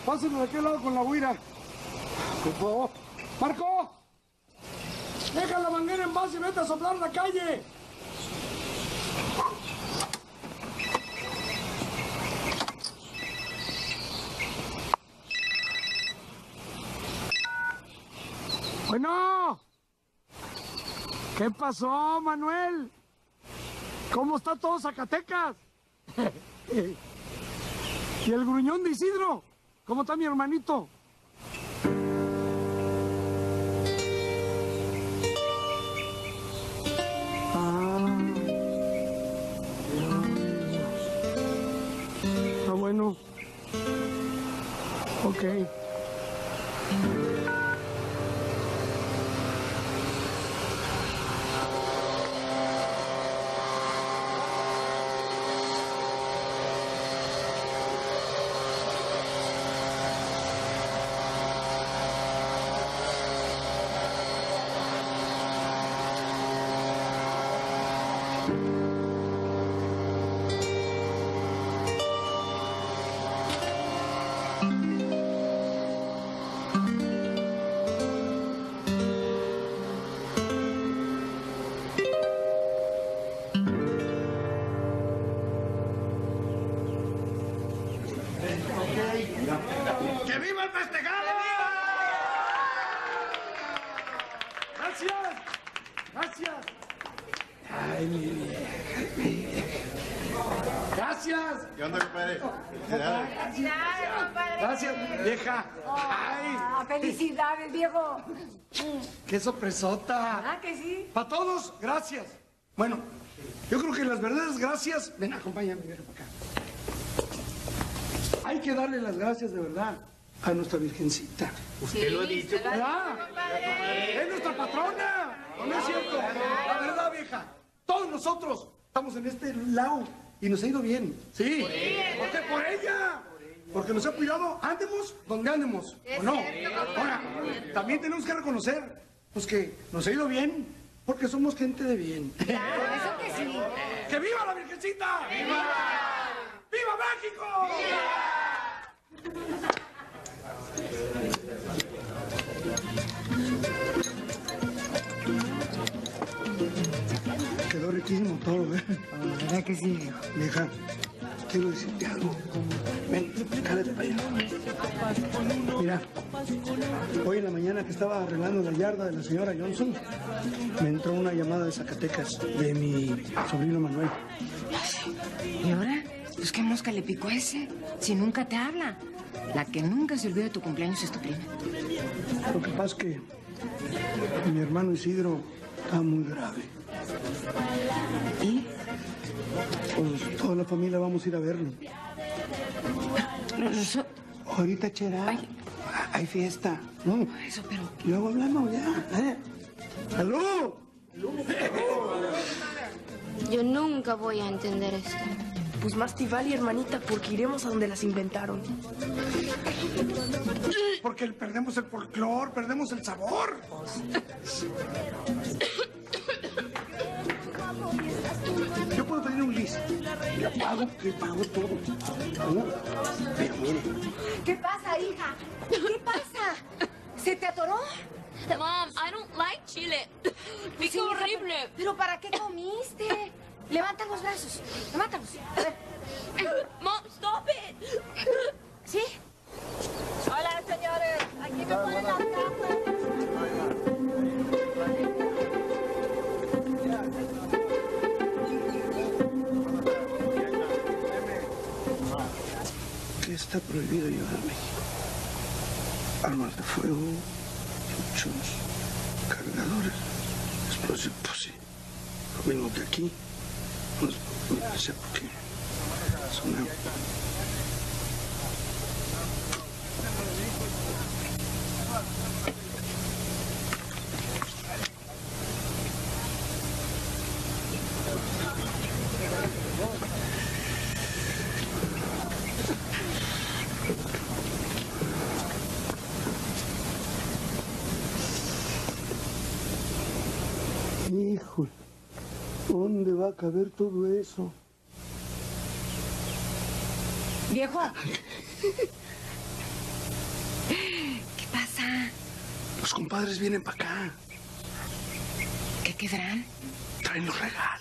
Pásenlo de aquel lado con la huira. Por favor. ¡Marco! ¡Deja la manguera en base y vete a soplar la calle! Bueno. ¿Qué pasó, Manuel? ¿Cómo está todo Zacatecas? ¿Y el gruñón de Isidro? ¿Cómo está mi hermanito? Ah, bueno. Ok. ¡Que viva el festejado! ¡Gracias! ¡Gracias! ¡Ay, mi vieja! ¡Gracias! ¿Qué onda, compadre? ¡Gracias, vieja! ¡Ay! ¡Felicidades, viejo! ¡Qué sorpresota! ¿Ah, que sí? Para todos, gracias. Bueno, yo creo que las verdaderas gracias... Ven, acompáñame, vieja, para acá. Hay que darle las gracias de verdad a nuestra Virgencita. Usted lo ha dicho. ¿Verdad? Es nuestra patrona. ¿No es cierto? La verdad, vieja. Todos nosotros estamos en este lado y nos ha ido bien. ¿Sí? ¿Por qué? Por ella. Porque nos ha cuidado, andemos donde andemos. ¿O no? Ahora, también tenemos que reconocer pues que nos ha ido bien porque somos gente de bien. Claro, eso que sí. ¡Que viva la Virgencita! ¡Viva! ¡Viva México! Quedó riquísimo todo, ¿eh? ¿Verdad que sí, viejo? Vieja, quiero decirte algo. Ven, cállate para allá. Mira, hoy en la mañana que estaba arreglando la yarda de la señora Johnson, me entró una llamada de Zacatecas de mi sobrino Manuel. ¿Y ahora? Pues qué mosca le picó a ese, si nunca te habla. La que nunca se olvida de tu cumpleaños es tu prima. Lo que pasa es que mi hermano Isidro está muy grave. ¿Y? Pues toda la familia vamos a ir a verlo. Ahorita, Chera, hay fiesta, ¿no? Eso, pero... Luego hablamos ya, ¡Salud! Yo nunca voy a entender esto. Pues más te vale, hermanita, porque iremos a donde las inventaron. Porque perdemos el folclor, perdemos el sabor. Yo puedo tener un lis. Le pago todo. ¿No? Pero mire. ¿Qué pasa, hija? ¿Qué pasa? ¿Se te atoró? Mom, I don't like chile. Pica Sí, hija, horrible. ¿Pero para qué comiste? Levanta los brazos. Levántalos. A ver. Mom, stop it. ¿Sí? Hola, señores. Aquí me ponen las cajas. ¿Qué está prohibido llevar a México? Armas de fuego, chuchos, cargadores, explosivos, pues sí. Lo mismo que aquí. No sé por qué. Son Híjole, ¿dónde va a caber todo eso? Viejo. Los compadres vienen para acá. ¿Qué quedarán? Traen los regalos.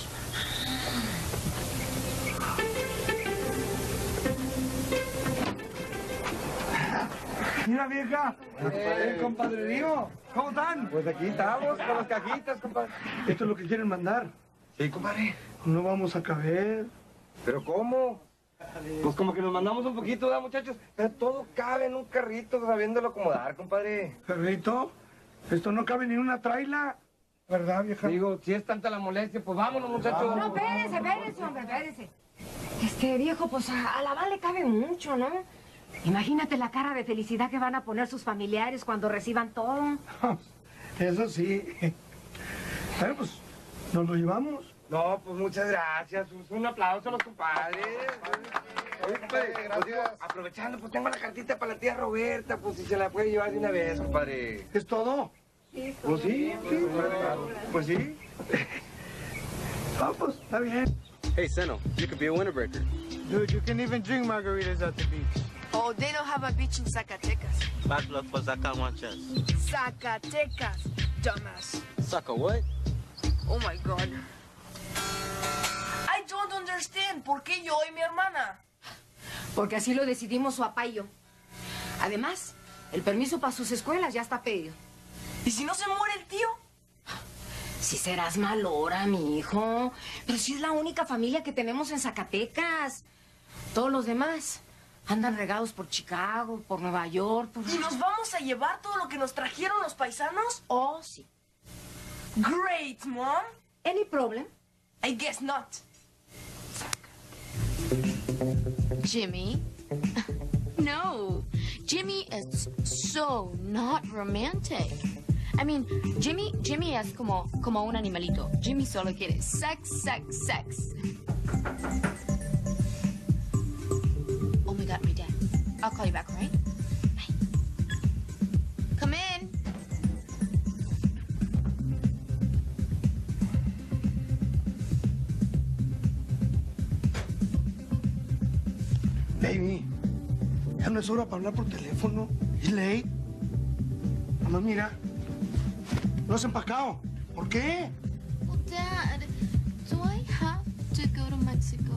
Mira, vieja. Compadre Río. ¿Cómo están? Pues aquí estamos, con las cajitas, compadre. Esto es lo que quieren mandar. Sí, compadre. No vamos a caber. ¿Pero cómo? Pues como que nos mandamos un poquito, ¿verdad, muchachos? Pero todo cabe en un carrito, sabiéndolo acomodar, compadre. Perrito, esto no cabe ni en una traila. ¿Verdad, vieja? Digo, si es tanta la molestia, pues vámonos, muchachos. No, espérese, hombre, espérese. Viejo, pues a la Val le cabe mucho, ¿no? Imagínate la cara de felicidad que van a poner sus familiares cuando reciban todo. Eso sí. Bueno, pues, ¿nos lo llevamos? No, pues muchas gracias. Un aplauso a los compadres. Oye, compadre, pues digo, aprovechando, pues tengo la cartita para la tía Roberta, pues si se la puede llevar de una vez, compadre. ¿Es todo? Pues sí, sí. Pues sí. Pues, está bien. Hey, Seno, you could be a winter breaker. Dude, you can even drink margaritas at the beach. Oh, they don't have a beach in Zacatecas. Bad luck for Zacahuanchas. Zacatecas, dumbass. Sucker, what? Oh my God. I don't understand. ¿Por qué yo y mi hermana? Porque así lo decidimos su papá y yo. Además, el permiso para sus escuelas ya está pedido. ¿Y si no se muere el tío? Si serás malora, mi hijo. Pero si es la única familia que tenemos en Zacatecas. Todos los demás andan regados por Chicago, por Nueva York, por... ¿Y nos vamos a llevar todo lo que nos trajeron los paisanos? Oh, sí. Great, Mom. Any problem? I guess not. Jimmy? No. Jimmy is so not romantic. I mean, Jimmy es como un animalito. Jimmy solo quiere sex, sex, sex. Oh my God, my dad. I'll call you back, all right? Bye. Come in. Baby, ya no es hora para hablar por teléfono. ¿Es late? Mamá, mira. No has empacado. ¿Por qué? Well, Dad, do I have to go to Mexico?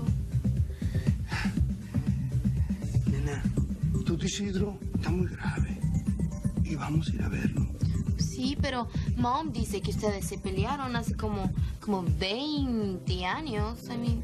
Nena, tu tío Isidro está muy grave. Y vamos a ir a verlo. Sí, pero Mom dice que ustedes se pelearon hace como 20 años. I mean...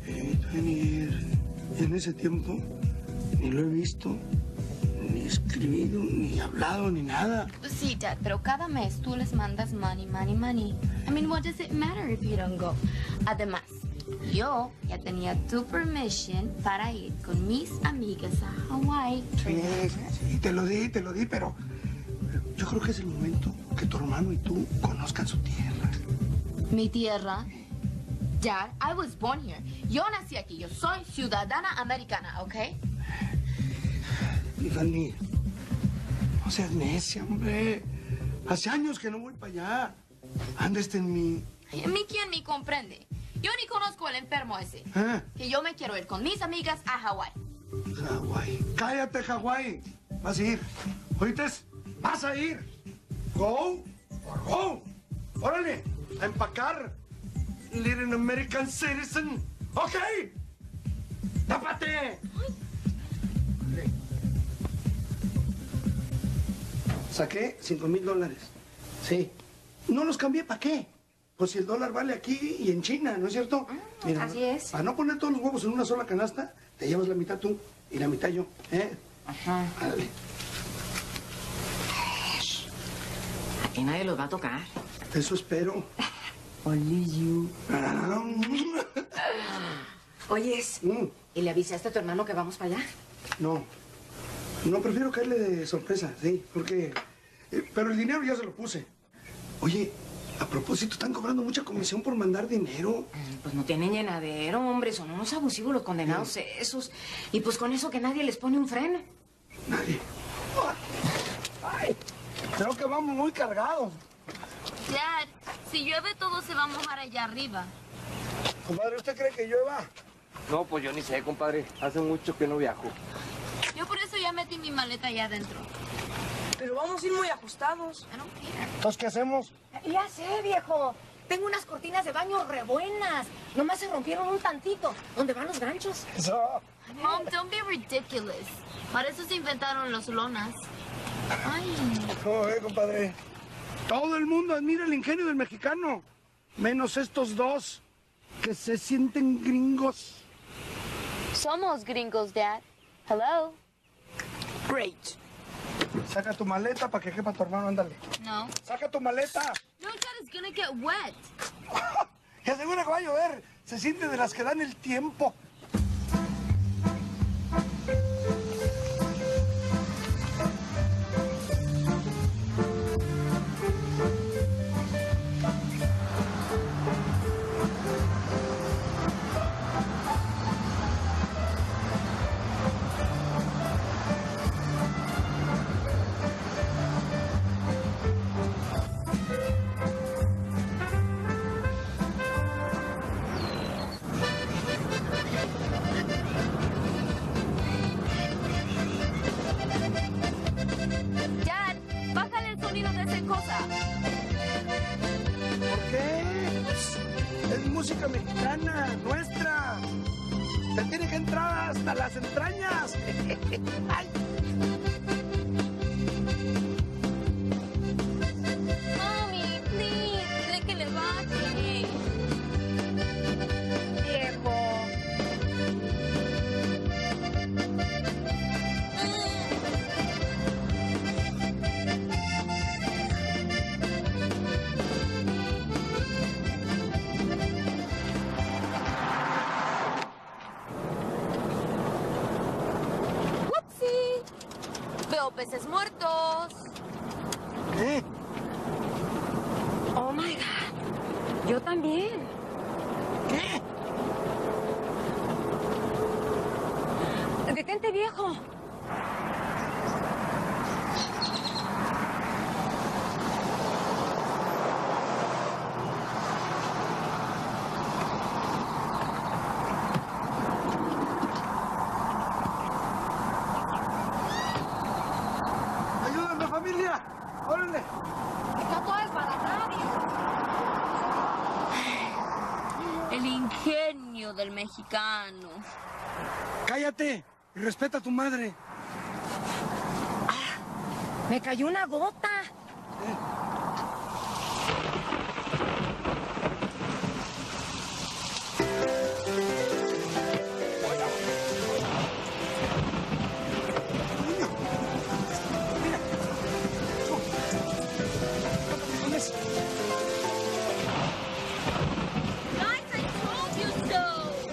En ese tiempo ni lo he visto, ni escribido, ni hablado, ni nada. Sí, Dad, pero cada mes tú les mandas money. I mean, what does it matter if you don't go? Además, yo ya tenía tu permission para ir con mis amigas a Hawái. Sí, te lo di, pero yo creo que es el momento que tu hermano y tú conozcan su tierra. Mi tierra. Dad, I was born here. Yo nací aquí. Yo soy ciudadana americana, ¿ok? Fanny, no seas necia, hombre. Hace años que no voy para allá. Anda en mi... ¿A mí quién me comprende? Yo ni conozco al enfermo ese. ¿Eh? Que yo me quiero ir con mis amigas a Hawái. Hawái. Cállate, Hawái. Vas a ir. ¿Oíste? Vas a ir. Go or go. Órale, a empacar. Little American citizen. ¿Ok? ¡Tápate! Saqué $5,000. Sí. No los cambié, ¿para qué? Pues si el dólar vale aquí y en China, ¿no es cierto? Mira, así es. Para no poner todos los huevos en una sola canasta, te llevas la mitad tú y la mitad yo, ¿eh? Ajá. Dale. Aquí nadie los va a tocar. Eso espero. Only you. Oyes, Mm, ¿y le avisaste a tu hermano que vamos para allá? no. No, prefiero caerle de sorpresa, sí, porque... pero el dinero ya se lo puse. Oye, a propósito, están cobrando mucha comisión por mandar dinero. Pues no tienen llenadero, hombre. Son unos abusivos los condenados esos. Y pues con eso que nadie les pone un freno. Nadie. Ay, creo que vamos muy cargados. Dad, si llueve todo se va a mojar allá arriba. Compadre, ¿usted cree que llueva? No, pues yo ni sé, compadre. Hace mucho que no viajo. Yo por eso ya metí mi maleta allá adentro. Pero vamos a ir muy ajustados. Entonces, ¿qué hacemos? Ya sé, viejo. Tengo unas cortinas de baño re buenas. Nomás se rompieron un tantito. ¿Dónde van los ganchos? Eso. Mom, don't be ridiculous. Para eso se inventaron los lonas. Ay. ¿Cómo ve, compadre? Todo el mundo admira el ingenio del mexicano. Menos estos dos, que se sienten gringos. Somos gringos, Dad. Hello. Great. Saca tu maleta para que quepa tu hermano, ándale. No. ¡Saca tu maleta! No, Dad, it's gonna get wet. Y asegura que va a llover. Se siente de las que dan el tiempo. Dad, bájale el sonido de esa cosa. ¿Por qué? Es música mexicana, nuestra. Te tiene que entrar hasta las entrañas. Ay. Mami, please, dile que le baje. Viejo. Whoopsie. Veo peces muertos. ¿Qué? Oh, my God. Yo también. ¿Qué? Detente, viejo. ¡Ayúdame, familia! ¡Órale! Está todo desbaratado, viejo. El ingenio del mexicano. ¡Cállate! Y respeta a tu madre. Me cayó una gota. Guys, I told you so.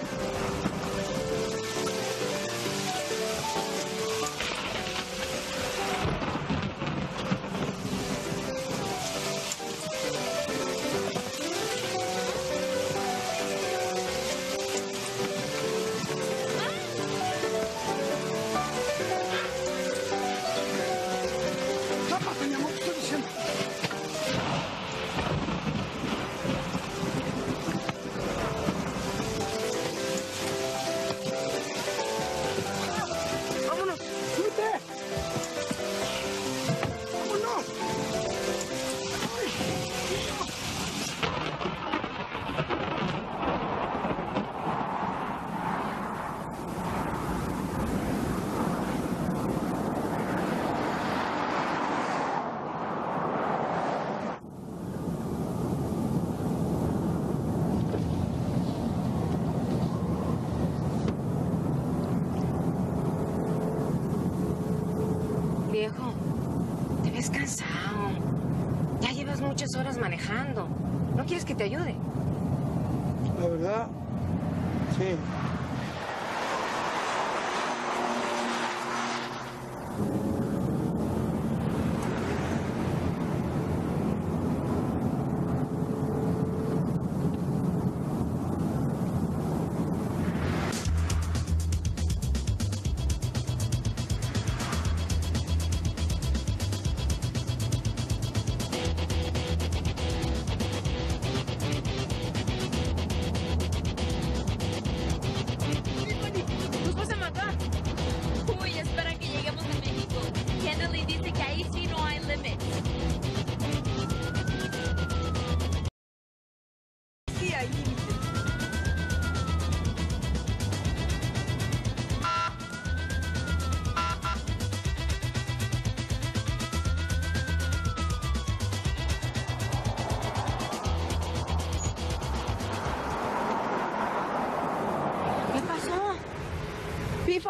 ¡Tápate, mi amor! Te estoy diciendo. ¡Vámonos! ¡Súbete! ¡Vámonos! Viejo, te ves cansado. Ya llevas muchas horas manejando. ¿No quieres que te ayude? La verdad, sí.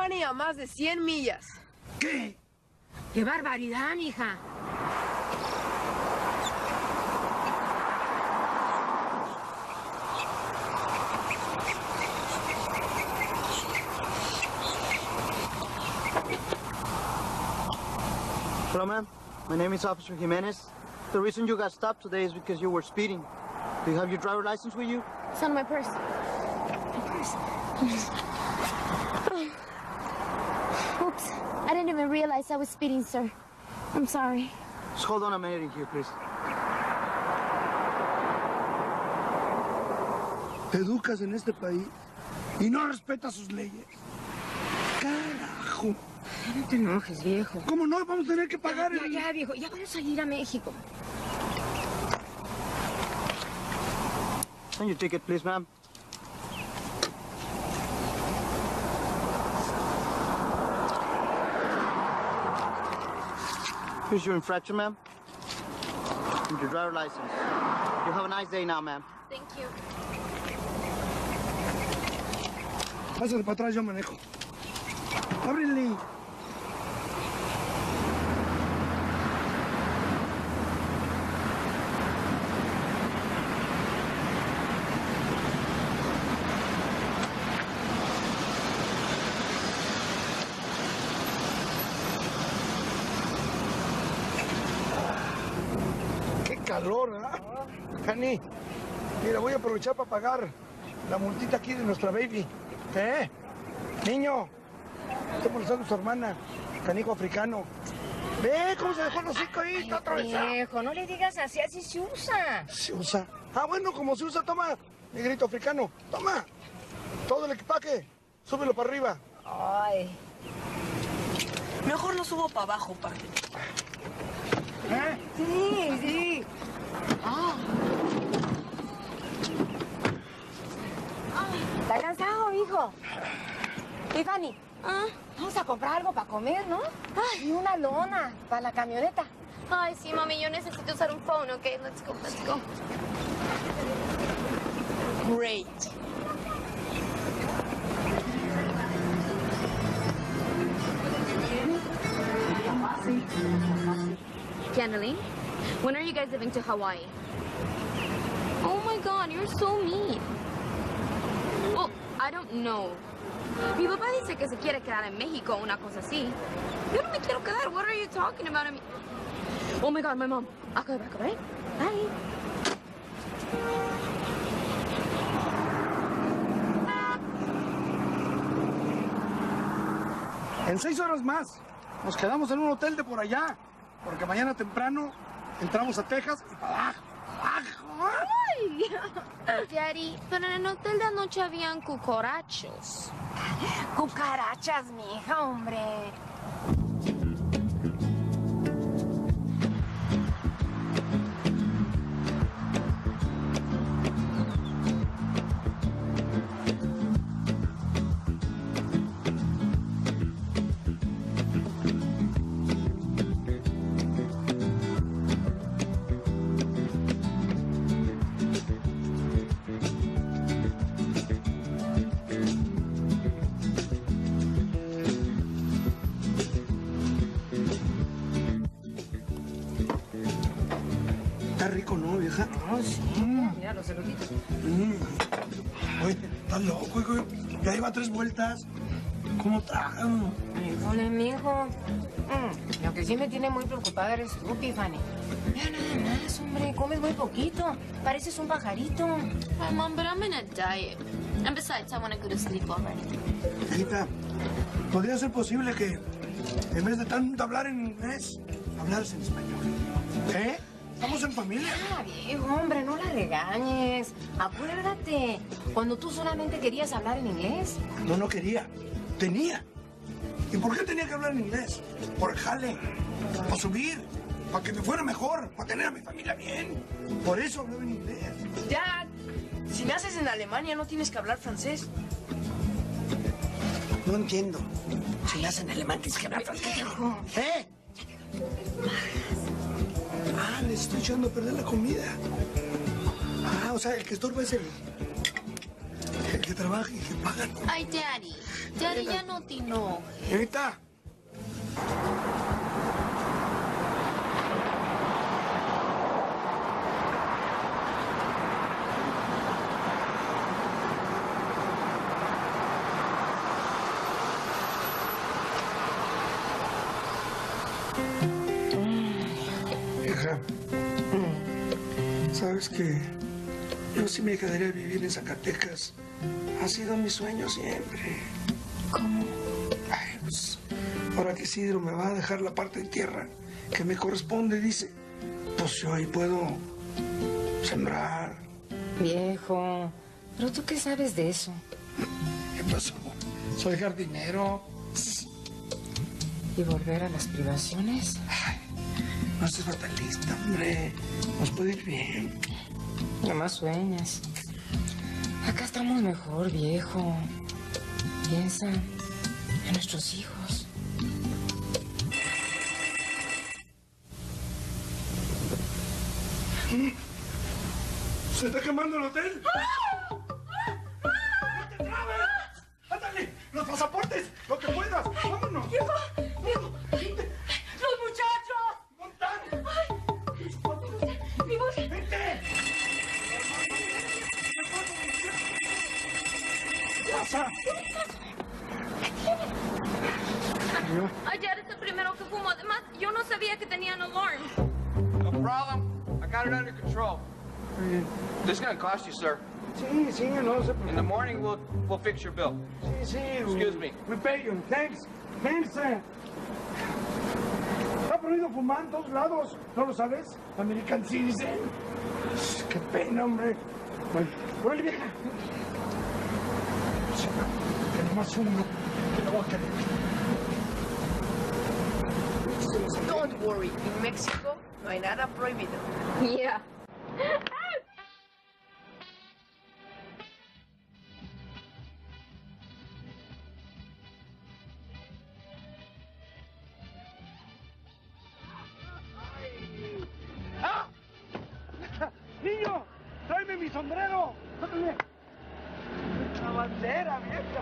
Tiffany a más de 100 millas. ¿Qué? ¡Qué barbaridad, mija! Hello, ma'am. My name is Officer Jimenez. The reason you got stopped today is because you were speeding. Do you have your driver's license with you? It's on my purse. Oops. I didn't even realize I was speeding, sir. I'm sorry. Just hold on a minute here, please. Te educas en este país y no respetas sus leyes. Carajo. No te enojes, viejo. ¿Cómo no? Vamos a tener que pagar el... Ya, viejo, ya vamos a ir a México. And your ticket, please, ma'am. Here's your infraction, ma'am. And your driver's license. You have a nice day now, ma'am. Thank you. Pásale para atrás, yo manejo. Ábrele. Qué calor, ¿verdad? Cani, mira, voy a aprovechar para pagar la multita aquí de nuestra baby. ¿Eh? Niño, estoy molestando a su hermana, canijo africano. Ve cómo se dejó el hocico ahí, está atravesado. Viejo, no le digas así, así se usa. ¿Se usa? Ah, bueno, como se usa, toma, negrito africano, toma. Todo el equipaje, súbelo para arriba. Ay. Mejor lo subo para abajo, padre. ¿Eh? Sí, sí. ¿Está cansado, hijo? Tiffany, vamos a comprar algo para comer, ¿no? Y una lona para la camioneta. Ay, sí, mami, yo necesito usar un phone, okay? Let's go, let's go. Great. Candeline, when are you guys leaving to Hawaii? Oh my God, you're so mean. Well, I don't know. Mi papá dice que se quiere quedar en México, una cosa así. Yo no me quiero quedar. What are you talking about? I mean... Oh my God, my mom. I'll call you back, all right? Bye. En 6 horas más nos quedamos en un hotel de por allá, porque mañana temprano entramos a Texas y para abajo, abajo. Ay, Daddy, pero en el hotel de anoche habían cucarachos. Cucarachas, mija, hombre. Está rico, ¿no, vieja? Oh, sí. Mira los elotitos. Oye, estás loco, hijo. Ya lleva 3 vueltas. ¿Cómo tragan? Híjole, mijo. Lo que sí me tiene muy preocupada eres tú, Tiffany. Ya nada más, hombre. Comes muy poquito. Pareces un pajarito. Hi, Mom, but I'm in a diet. And besides, I want to go to sleep already. Hijita, ¿podría ser posible que en vez de tanto hablar en inglés, hablaras en español? ¿Eh? Estamos en familia. Ah, viejo, hombre, no la regañes. Acuérdate, cuando tú solamente querías hablar en inglés. No, no quería. Tenía. ¿Y por qué tenía que hablar en inglés? Por el jale, para subir, para que me fuera mejor, para tener a mi familia bien. Por eso hablaba en inglés. Dad, si naces en Alemania no tienes que hablar francés. No entiendo. Si nace en alemán tienes que hablar francés. ¿Eh? Ah, les estoy echando a perder la comida. Ah, o sea, el que estorba es el que trabaja y que paga. Ay, Daddy. Daddy, ya no te enojes. Señorita. Hija, sabes que yo sí me quedaría a vivir en Zacatecas. Ha sido mi sueño siempre. ¿Cómo? Ay, pues, ahora que Isidro me va a dejar la parte de tierra que me corresponde, dice, pues yo ahí puedo sembrar. Viejo, ¿pero tú qué sabes de eso? ¿Qué pasó? Soy jardinero. ¿Y volver a las privaciones? Ay, no seas fatalista, hombre. Nos puede ir bien. Nada más sueñas. Acá estamos mejor, viejo. Piensa en nuestros hijos. ¿Se está quemando el hotel? ¡No te trabes! ¡Ándale! ¡Los pasaportes! ¡Lo que puedas! ¡Vámonos! ¡Viejo! ¡Los muchachos! ¿Dónde están? ¡Mi voz! ¡Vente! ¿Qué pasa? Ayer es el primero que fumo. Además, yo no sabía que tenían alarm. No problem. I got it under control. This is gonna cost you, sir. Sí, sí, no se In the preocupe. morning, we'll fix your bill. Sí, sí. Excuse me. We pay you. Thanks. Thanks. Está prohibido fumar en todos lados. ¿No lo sabes? American Citizen. Qué pena, hombre. Bueno, órale, vieja. Que nomás uno. Que lo voy a querer. Don't worry, en México no hay nada prohibido. Yeah. ¡Ah! ¡Niño! ¡Tráeme mi sombrero! ¡Tócame! ¡La bandera, vieja!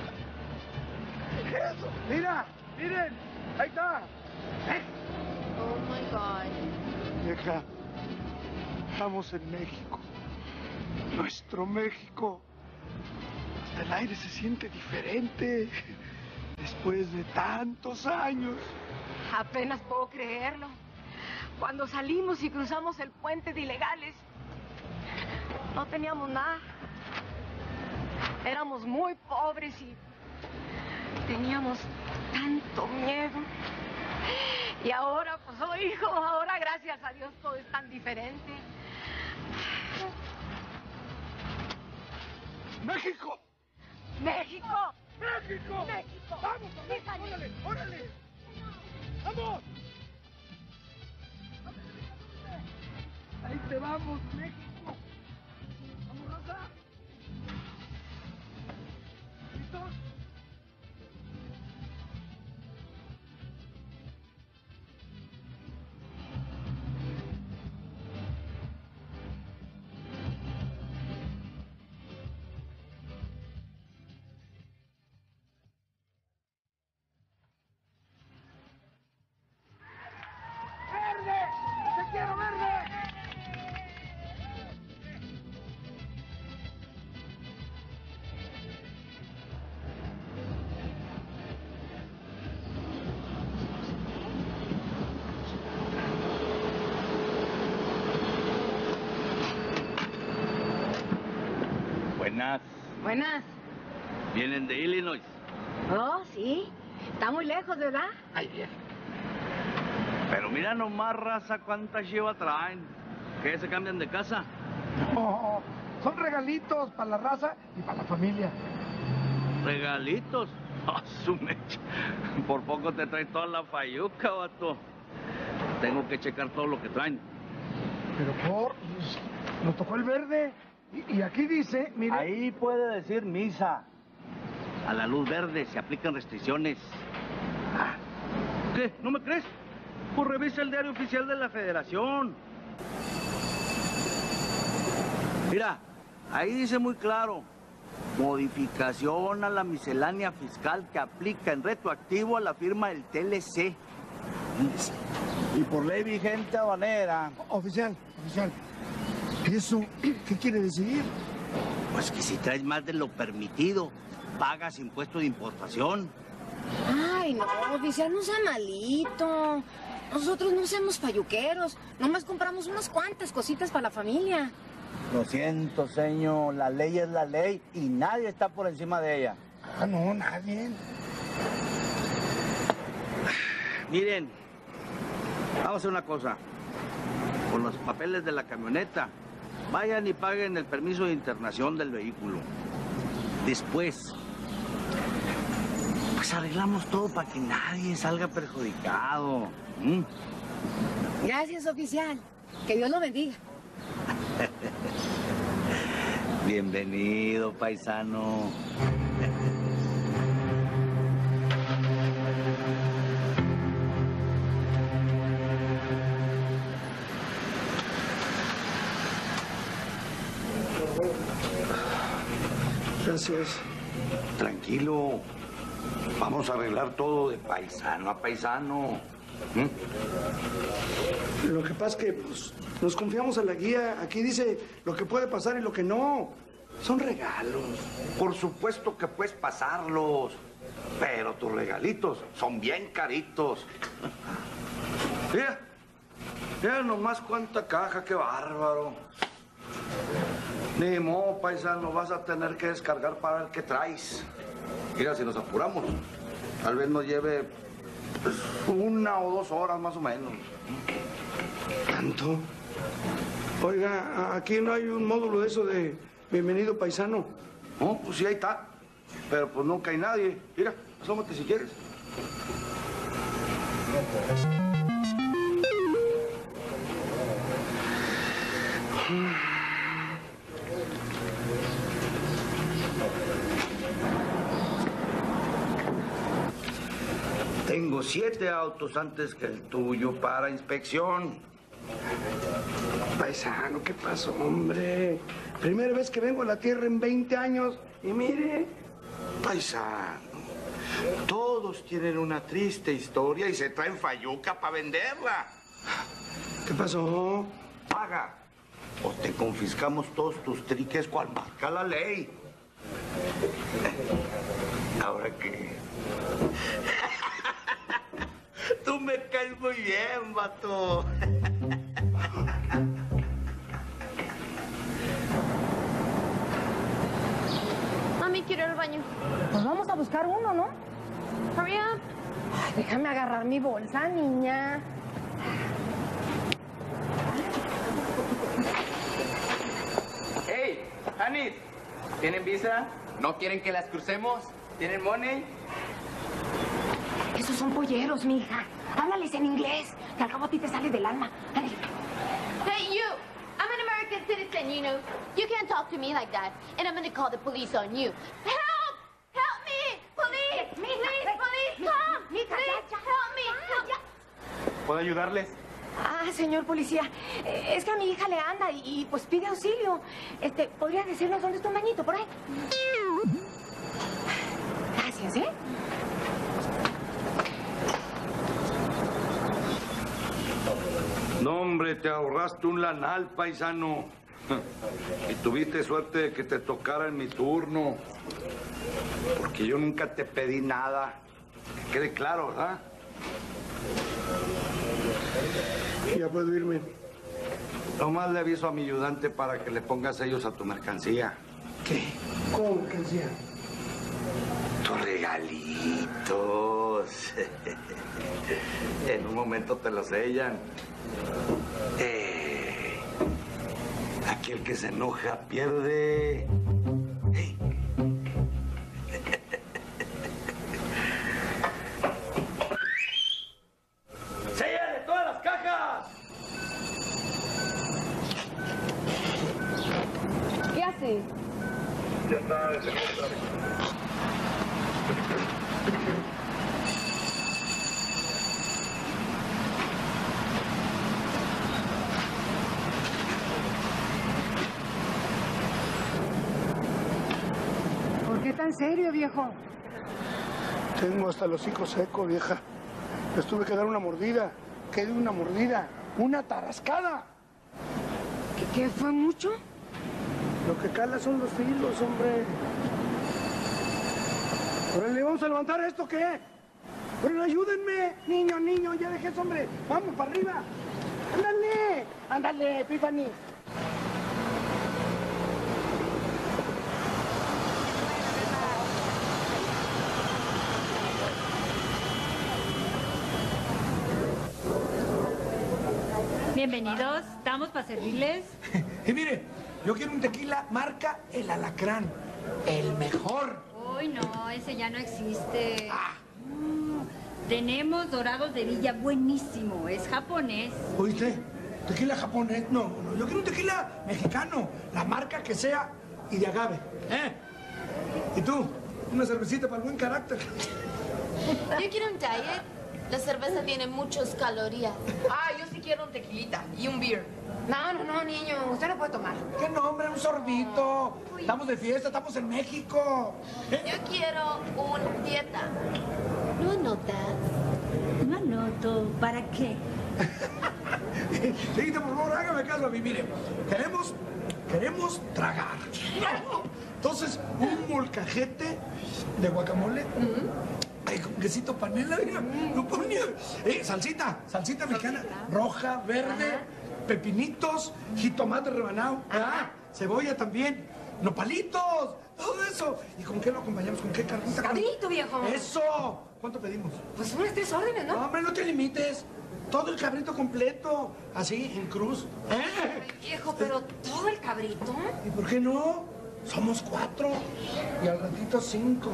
¡Eso! ¡Mira! ¡Miren! ¡Ahí está! Oh my God. Vieja, estamos en México. Nuestro México. Hasta el aire se siente diferente. Después de tantos años. Apenas puedo creerlo. Cuando salimos y cruzamos el puente de ilegales, no teníamos nada. Éramos muy pobres y teníamos tanto miedo. Y ahora, pues, oh, hijo, ahora, gracias a Dios, todo es tan diferente. ¡México! ¡México! ¡México! ¡México! ¡Vamos, órale! ¡Órale! ¡Vamos! Ahí te vamos, México. Vamos, Rosa. ¿Listos? ¡Verde! ¡Te quiero verde! Buenas. Buenas. Vienen de Illinois. Oh, sí. Está muy lejos, ¿verdad? Ay, bien. Pero mira nomás, raza, cuánta chiva traen. ¿Qué se cambian de casa? No, son regalitos para la raza y para la familia. ¿Regalitos? ¡Ah, su mecha! Por poco te traen toda la fayuca, vato. Tengo que checar todo lo que traen. Pero nos tocó el verde. Y aquí dice, mire. Ahí puede decir misa. A la luz verde se aplican restricciones. Ah, ¿qué? ¿No me crees? Pues revisa el diario oficial de la Federación. Mira, ahí dice muy claro Modificación a la miscelánea fiscal que aplica en retroactivo a la firma del TLC. Y por ley vigente habanera. Oficial. ¿Eso qué quiere decir? Pues que si traes más de lo permitido, pagas impuesto de importación. Ay, no, oficial, no sea malito. Nosotros no somos payuqueros. Nomás compramos unas cuantas cositas para la familia. Lo siento, señor. La ley es la ley y nadie está por encima de ella. Ah, no, nadie. Miren, vamos a hacer una cosa. Con los papeles de la camioneta, vayan y paguen el permiso de internación del vehículo. Después, pues arreglamos todo para que nadie salga perjudicado. Gracias, oficial. Que Dios lo bendiga. Bienvenido, paisano. Gracias. Tranquilo. Vamos a arreglar todo de paisano a paisano. Lo que pasa es que pues, nos confiamos en la guía. Aquí dice lo que puede pasar y lo que no. Son regalos. Por supuesto que puedes pasarlos, pero tus regalitos son bien caritos. Mira nomás cuánta caja, qué bárbaro. Ni modo, paisano, vas a tener que descargar para ver qué traes. Mira, si nos apuramos, tal vez nos lleve pues, 1 o 2 horas más o menos. ¿Tanto? Oiga, aquí no hay un módulo de eso de bienvenido paisano. No, pues sí, ahí está. Pero pues nunca hay nadie. Mira, asómate si quieres. Tengo 7 autos antes que el tuyo para inspección. Paisano, ¿qué pasó, hombre? Primera vez que vengo a la tierra en 20 años y mire. Paisano, todos tienen una triste historia y se traen fayuca para venderla. ¿Qué pasó? Paga o te confiscamos todos tus triques cual marca la ley. Ahora que... Tú me caes muy bien, vato. Mami, quiero ir al baño. Pues vamos a buscar uno, ¿no? Hurry up. Ay, déjame agarrar mi bolsa, niña. Hey, Anis, ¿tienen visa? ¿No quieren que las crucemos? ¿Tienen money? Esos son polleros, mija. Háblales en inglés, que al cabo a ti te sale del alma. Ándale. Hey, you! I'm an American citizen, you know. You can't talk to me like that. And I'm gonna call the police on you. Help! Help me! Police! Please, police, come! Please, help me! Help. ¿Puedo ayudarles? Ah, señor policía, es que a mi hija le anda y pues pide auxilio. ¿Podría decirnos dónde está un bañito por ahí? Gracias, ¿eh? No, hombre, te ahorraste un lanal, paisano. Y tuviste suerte de que te tocara en mi turno. Porque yo nunca te pedí nada. Que quede claro, ¿verdad? Ya puedo irme. Nomás le aviso a mi ayudante para que le pongas sellos a tu mercancía. ¿Qué? ¿Cómo mercancía? Tus regalitos. En un momento te los sellan. Aquí el que se enoja pierde. Hey. ¡Séllale todas las cajas! ¿Qué hace? Ya está, acá en serio, viejo. Tengo hasta el hocico seco, vieja. Les tuve que dar una mordida. ¿Qué de una mordida? ¡Una tarascada! ¿Qué fue mucho? Lo que cala son los filos, hombre. Órale, ¿vamos a levantar esto qué? Órale, ayúdenme. Niño, ya dejé eso, hombre. Vamos, para arriba. Ándale, Epiphany. Bienvenidos, estamos para servirles. Y mire, yo quiero un tequila marca El Alacrán. El mejor. Uy, no, ese ya no existe. Tenemos dorados de Villa, buenísimo, es japonés. ¿Oíste? ¿Tequila japonés? No, yo quiero un tequila mexicano, la marca que sea y de agave. ¿Y tú? Una cervecita para el buen carácter. Yo quiero un diet. La cerveza tiene muchas calorías. Yo sí quiero un tequilita y un beer. No, niño, usted no puede tomar. ¿Qué nombre? Un sorbito. Estamos de fiesta, estamos en México. Yo quiero un dieta. ¿No anotas? No anoto, ¿para qué? Señorita, por favor, hágame caso a mí. Mire, queremos tragar. Entonces, un molcajete de guacamole. Ay, con quesito panela, mira, lo ponía. Salsita mexicana, roja, verde, pepinitos, jitomate rebanado, cebolla también, nopalitos, todo eso. ¿Y con qué lo acompañamos? ¿Con qué carnita? Cabrito, viejo. ¡Eso! ¿Cuánto pedimos? Pues unas 3 órdenes, ¿no? No, hombre, no te limites. Todo el cabrito completo, así, en cruz. Viejo, pero todo el cabrito. ¿Y por qué no? Somos 4 y al ratito 5.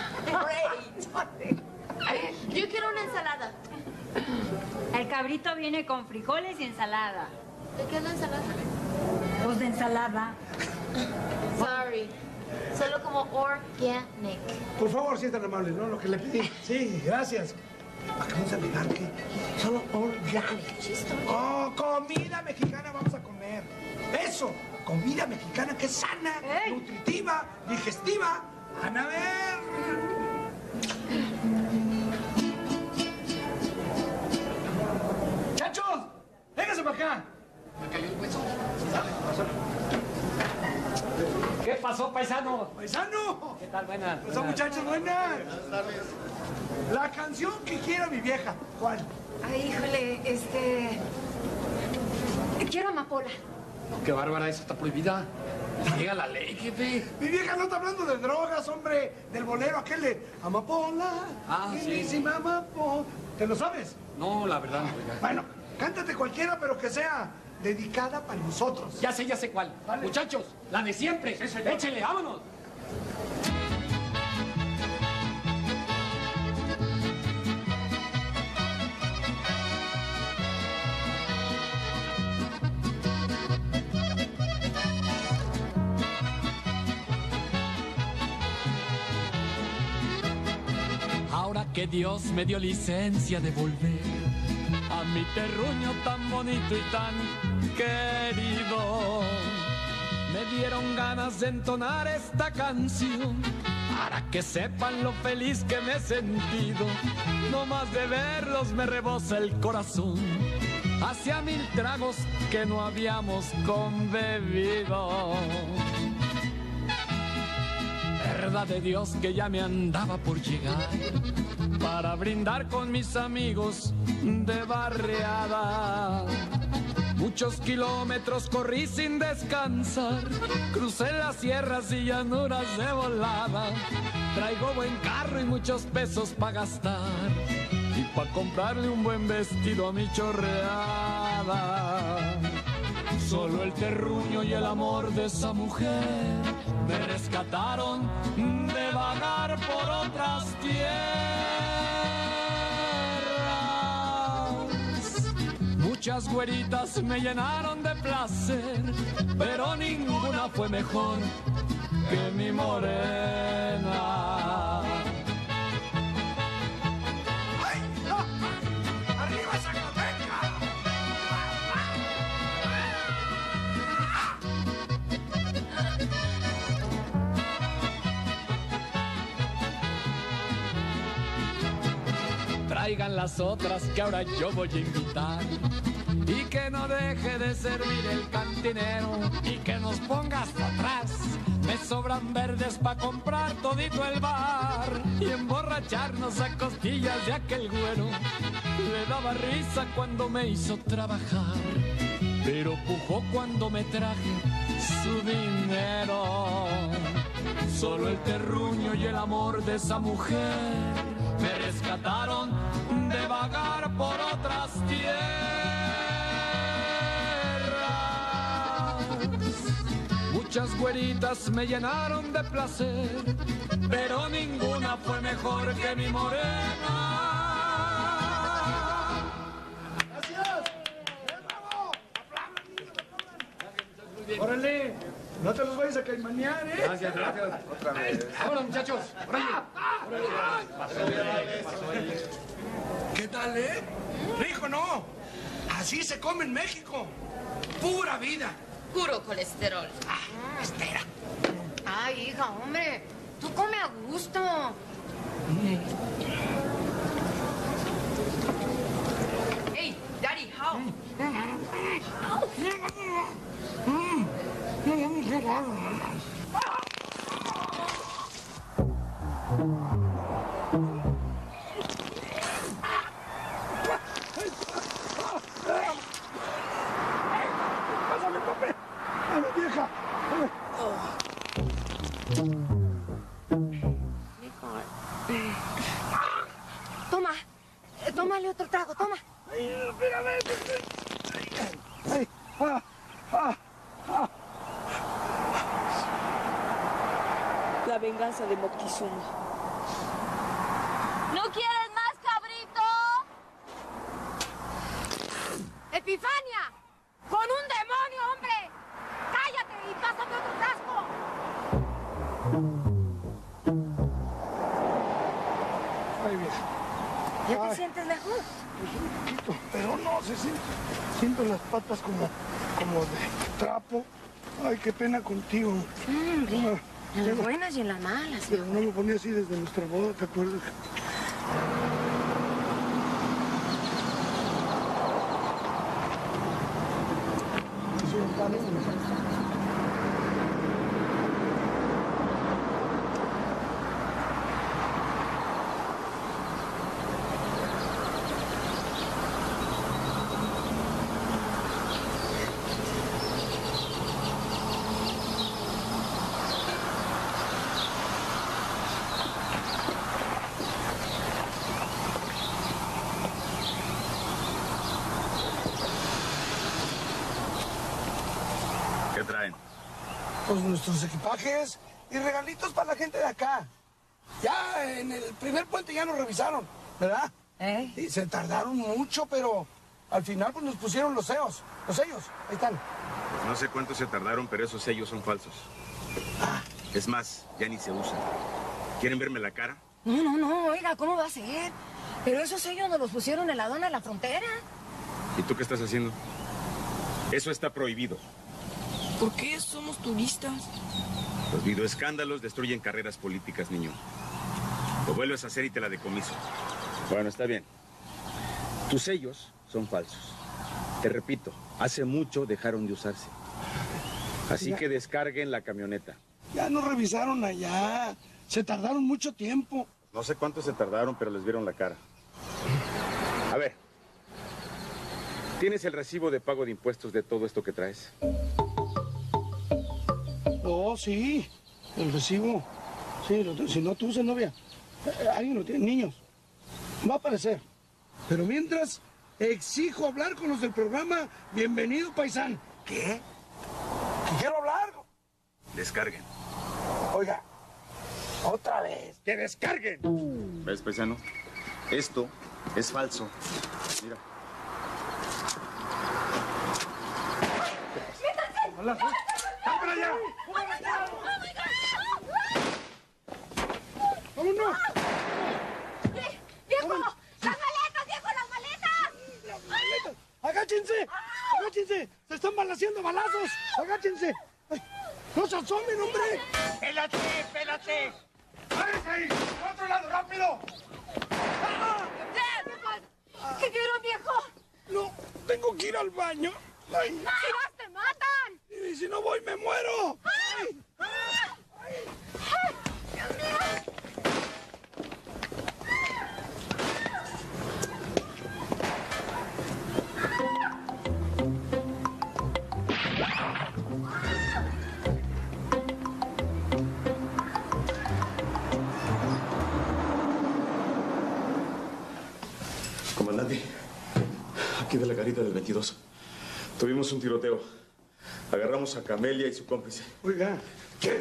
Yo quiero una ensalada. El cabrito viene con frijoles y ensalada. ¿De qué es la ensalada? Pues de ensalada. Sorry. Solo como organic. Por favor, si es tan amable, ¿no? Lo que le pedí. Sí, gracias. Acabamos de olvidar que solo organic. Oh, comida mexicana vamos a comer. Eso, comida mexicana que es sana, nutritiva, digestiva. ¡Van a ver! ¡Chachos! ¡Vénganse para acá! Me cayó el hueso. ¿Qué pasó, paisano? ¡Paisano! ¿Qué tal? Buenas. ¿Qué pasó, muchachos? Buenas. La canción que quiera mi vieja. ¿Cuál? Ay, híjole, quiero amapola. No, qué bárbara, esa está prohibida. Llega la ley, jefe. Mi vieja no está hablando de drogas, hombre. Del bolero aquel de Amapola. Sí. Finísima Amapola. ¿Te lo sabes? No, la verdad, no, oiga. Bueno, cántate cualquiera, pero que sea dedicada para nosotros. Ya sé cuál. Vale. Muchachos, la de siempre. Échele, vámonos. Ahora que Dios me dio licencia de volver a mi terruño tan bonito y tan querido, me dieron ganas de entonar esta canción para que sepan lo feliz que me he sentido. No más de verlos me rebosa el corazón hacia 1000 tragos que no habíamos conbebido. Verdad de Dios que ya me andaba por llegar para brindar con mis amigos de barriada. Muchos kilómetros corrí sin descansar, crucé las sierras y llanuras de volada. Traigo buen carro y muchos pesos para gastar y para comprarle un buen vestido a mi chorreada. Solo el terruño y el amor de esa mujer me rescataron de vagar por otras tierras. Muchas güeritas me llenaron de placer, pero ninguna fue mejor que mi morena. ¡Arriba Zacatecas! traigan las otras que ahora yo voy a invitar. Y que no deje de servir el cantinero y que nos ponga hasta atrás. Me sobran verdes pa' comprar todito el bar y emborracharnos a costillas de aquel güero. Le daba risa cuando me hizo trabajar, pero pujó cuando me traje su dinero. Solo el terruño y el amor de esa mujer me rescataron de vagar por otras tierras. Muchas güeritas me llenaron de placer, pero ninguna fue mejor que mi morena. ¡Órale! No te los vayas a caimanear, ¿eh? Gracias. Otra vez. ¡Vámonos, muchachos! ¡Órale! ¿Qué tal, Rico, no. Así se come en México. Pura vida. Puro colesterol. Espera. Ay, hija, hombre. Tú come a gusto. Hey, Daddy, how? ¡Pásame, papel! ¡A mi vieja! Toma. Tómale otro trago, toma. Ay, espérame. Ay, La venganza de Moctezuma. ¿No quieres más, cabrito? ¡Epifania! ¡Con un demonio, hombre! ¡Cállate y pásame otro frasco! Ay, vieja. ¿Ya te sientes mejor? Pues un poquito, pero no, se siente. Siento las patas como de trapo. Ay, qué pena contigo. Hombre, en las buenas y en las malas. Pero no me ponía así desde nuestra boda, ¿te acuerdas? ¿Qué traen? Pues nuestros equipajes y regalitos para la gente de acá. Ya en el primer puente ya nos revisaron, ¿verdad? Sí, se tardaron mucho, pero al final pues nos pusieron los sellos. Los sellos, ahí están. Pues no sé cuánto se tardaron, pero esos sellos son falsos. Es más, ya ni se usan. ¿Quieren verme la cara? No, oiga, ¿cómo va a ser? Pero esos sellos nos los pusieron en la aduana de la frontera. ¿Y tú qué estás haciendo? Eso está prohibido. ¿Por qué somos turistas? Los videoescándalos destruyen carreras políticas, niño. Lo vuelves a hacer y te la decomiso. Bueno, está bien. Tus sellos son falsos. Te repito, hace mucho dejaron de usarse. Así que descarguen la camioneta. Ya nos revisaron allá. Se tardaron mucho tiempo. No sé cuánto se tardaron, pero les vieron la cara. A ver. ¿Tienes el recibo de pago de impuestos de todo esto que traes? Oh, sí. El recibo. Sí, si no tú usas novia. Alguien lo tiene, niños. Va a aparecer. Pero mientras, exijo hablar con los del programa Bienvenido Paisán. ¿Qué? ¿Que quiero hablar? Descarguen. Oiga, otra vez. ¡Que descarguen! ¿Ves, paisano? Esto es falso. Mira. ¡Hola! ¡Está para allá! ¡Vámonos! ¡Viejo! ¡Las maletas, viejo, las maletas! ¡Las maletas! ¡Agáchense! ¡Agáchense! ¡Se están balaceando balazos! ¡Agáchense! Ay, ¡no se asomen, hombre! ¡Pélate, pélate! ¡Váyanse ahí! ¡Al otro lado, rápido! ¡Viejo! ¿Qué quiero, viejo? No, tengo que ir al baño. Ay. ¡Si vas, te matan! Y si no voy, me muero. ¡Ay! ¡Ay! ¡Ay! ¡Dios mío! Comandante, aquí de la garita del 22. Tuvimos un tiroteo. Agarramos a Camelia y su cómplice. Oiga, ¿qué?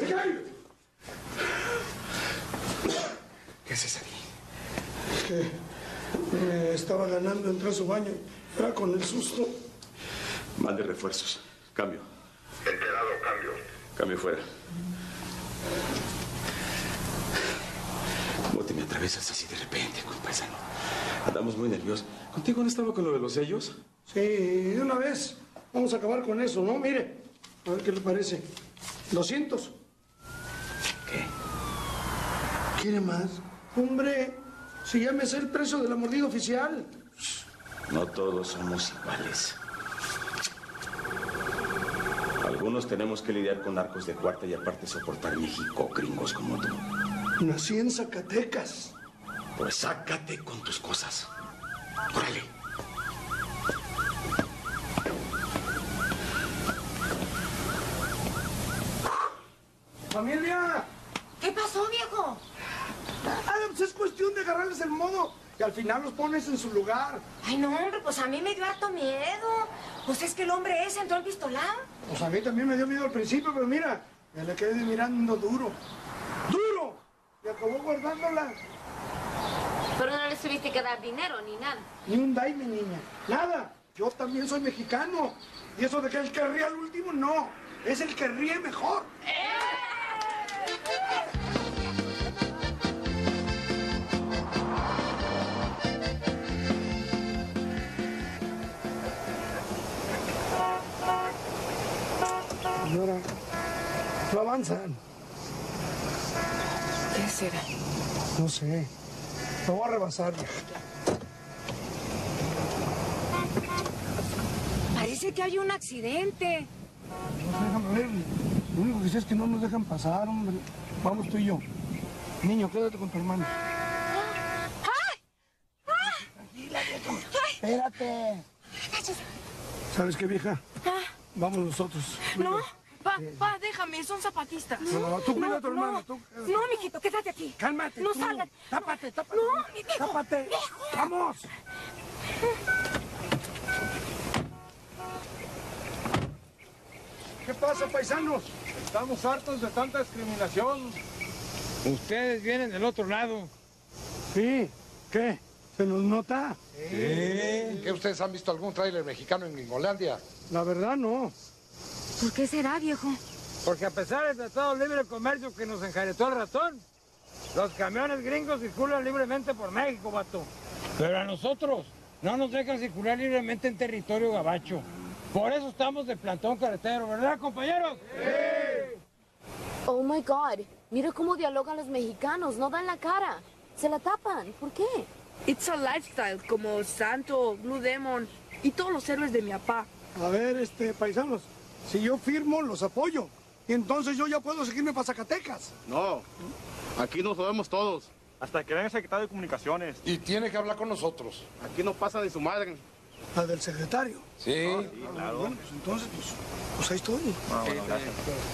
¿Qué haces aquí? Es que me estaba ganando, entré a su baño. Era con el susto. Mal de refuerzos. Cambio. Enterado, cambio. Cambio fuera. ¿Cómo te me atravesas así de repente, compaisano? Andamos muy nerviosos. ¿Contigo no estaba con lo de los sellos? Sí, de una vez. Vamos a acabar con eso, ¿no? Mire, a ver qué le parece. 200. ¿Qué? ¿Quiere más? Hombre, si ya me sé el precio de la mordida oficial. No todos somos iguales. Algunos tenemos que lidiar con narcos de cuarta y aparte soportar México, gringos como tú. Nací en Zacatecas. Pues sácate con tus cosas. Órale. ¡Familia! ¿Qué pasó, viejo? Pues es cuestión de agarrarles el modo y al final los pones en su lugar. Ay, no, hombre, pues a mí me dio harto miedo. Pues es que el hombre ese entró al pistolado. Pues a mí también me dio miedo al principio, pero mira, me le quedé mirando duro. ¡Duro! Y acabó guardándola. Pero no les tuviste que dar dinero ni nada. Ni un daime, niña. Nada. Yo también soy mexicano. Y eso de que el que ríe al último, no. Es el que ríe mejor. Señora, no avanzan. ¿Qué será? No sé. Me voy a rebasar, vieja. Parece que hay un accidente. No, déjame ver. Lo único que sé es que no nos dejan pasar, hombre. Vamos tú y yo. Niño, quédate con tu hermano. ¡Ay! ¡Ay! Tranquila, vieja. Espérate. ¿Sabes qué, vieja? Vamos nosotros. No, pa, déjame, son zapatistas. No, tú cuida a tu hermano. Tú... No, mijito, quédate aquí. Cálmate. No tú. salgan. Tápate. No, mi viejo. Tápate. Viejo. Vamos. ¿Qué pasa, paisanos? Estamos hartos de tanta discriminación. Ustedes vienen del otro lado. Sí. ¿Qué? ¿Se nos nota? ¿Qué ustedes han visto algún tráiler mexicano en Gringolandia? La verdad, no. ¿Por qué será, viejo? Porque a pesar del Tratado de Libre Comercio que nos enjaretó el ratón, los camiones gringos circulan libremente por México, vato. Pero a nosotros no nos dejan circular libremente en territorio gabacho. Por eso estamos de plantón carretero, ¿verdad, compañeros? ¡Sí! Oh my God, mira cómo dialogan los mexicanos, no dan la cara. Se la tapan, ¿por qué? It's a lifestyle, como Santo, Blue Demon y todos los héroes de mi papá. A ver, paisanos, si yo firmo, los apoyo. Y entonces yo ya puedo seguirme para Zacatecas. No, aquí nos jodemos todos. Hasta que venga el secretario de Comunicaciones. Y tiene que hablar con nosotros. Aquí no pasa de su madre. ¿La del secretario? Sí. Sí, claro. Bueno, pues entonces, pues ahí estoy. Bueno, gracias.